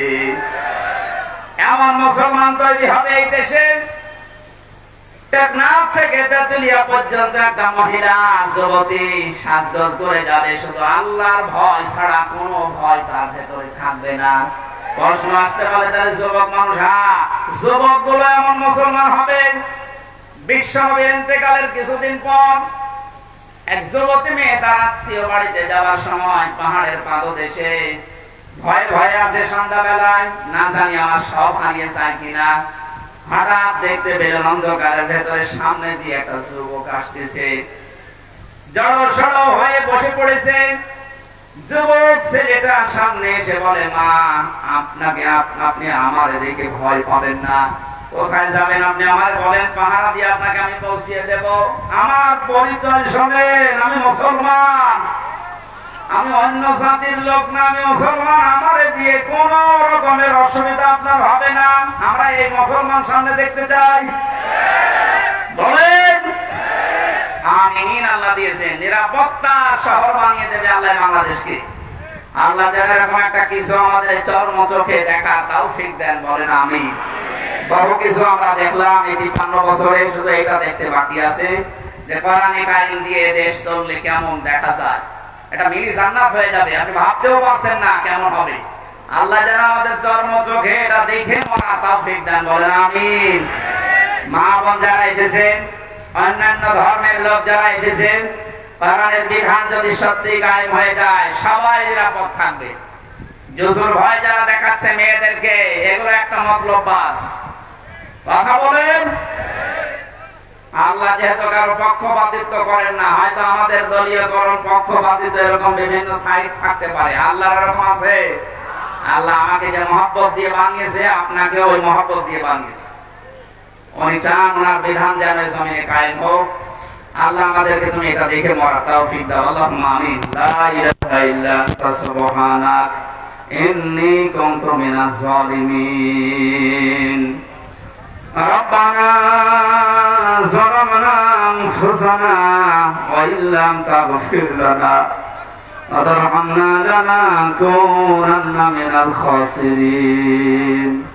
এমন মুসলমান তৈরি হবে এই দেশে, টেকনাফ থেকে তেতুলিয়া পর্যন্ত একটা মহিলা যুবতী সাজগোজ করে যাবে, শুধু আল্লাহর ভয় ছাড়া কোনো ভয় তার ভেতরে থাকবে না। প্রশ্ন আসতে পারে তাহলে যুবক মানুষ, হ্যাঁ যুবক গুলো এমন মুসলমান হবে। বিশ্ব নবী ইন্তেকালের কিছুদিন পর এক যুবতী মেয়ে তার আত্মীয় বাড়িতে যাওয়ার সময় পাহাড়ের পাদদেশে ভয়ে ভয়ে আছে, সন্ধ্যাবেলায় না জানি আমার সব হারিয়ে যায় কিনা। হঠাৎ দেখতে পেলেন অন্ধকারের ভেতরে সামনে দিয়ে একটা যুবক আসতেছে, জড়সড় হয়ে বসে পড়েছে। যুবক ছেলেটা সামনে এসে বলে, মা আপনাকে আপনি আমার এদিকে ভয় পাবেন না, কোথায় যাবেন আপনি আমার বলেন, পাহারা দিয়ে আপনাকে আমি পৌঁছিয়ে দেব। আমার পরিচয় শোনেন, আমি মুসলমান, আমি অন্য জাতির লোক না, আমি মুসলমান। আমার দিয়ে কোন রকমের অসুবিধা আপনার হবে না। আমরা এই মুসলমান সামনে দেখতে চাই, বলেন আমিন। আল্লাহ দিয়েছেন নিরাপত্তা শহর বানিয়ে দেবে আল্লাহ বাংলাদেশকে। আল্লাহ যেন এরকম একটা কিছু আমাদের চর্ম চোখে দেখা তৌফিক দেন, বলেন আমিন। বহু কিছু আমরা দেখলাম এই তিপ্পান্ন বছরে, শুধু এটা দেখতে বাকি আছে যে কোরআনে কারিম দিয়ে দেশ চললে কেমন দেখা যায়। এটা মিনি জান্নাত হয়ে যাবে, আপনি ভাবতেও পারছেন না কেমন হবে। আল্লাহ যেন আমাদের চর্ম চোখে এটা দেখে মরা তৌফিক দেন, বলেন আমিন। মা বোন যারা এসেছেন, অন্যান্য ধর্মের লোক যারা এসেছেন, কোরআনের বিধান যদি সত্যি কায়েম হয়ে যায়, সবাই নিরাপদ থাকবে। জুজুর ভয় যারা দেখাচ্ছে মেয়েদেরকে, এগুলো একটা মতলব বাস। কথা বলেন। আল্লাহ যেহেতু কারো পক্ষপাতিত্ব করেন না, হয়তো আমাদের দলীয়করণ পক্ষপাতিত্ব এরকম বিভিন্ন সাইড থাকতে পারে, আল্লাহর এরকম আছে। আল্লাহ আমাকে যে মহব্বত দিয়ে বানিয়েছে, আপনাকে ওই মহব্বত দিয়ে বানিয়েছে। উনি চান ওনার বিধান যেন জমিনে কায়েম হোক। আল্লাহ আমাদেরকে তুমি এটা দেখে মরার তৌফিক দাও। আল্লাহুম্মা আমিন। লা ইলাহা ইল্লা আনতা সুবহানাক ইন্নী কুনতু মিনাজ জালিমিন। রব্বানা যালামনা আনফুসানা ওয়া ইল্লাম তাগফির লানা ওয়া তারহামনা লানাকুনান্না মিনাল খাসিরিন।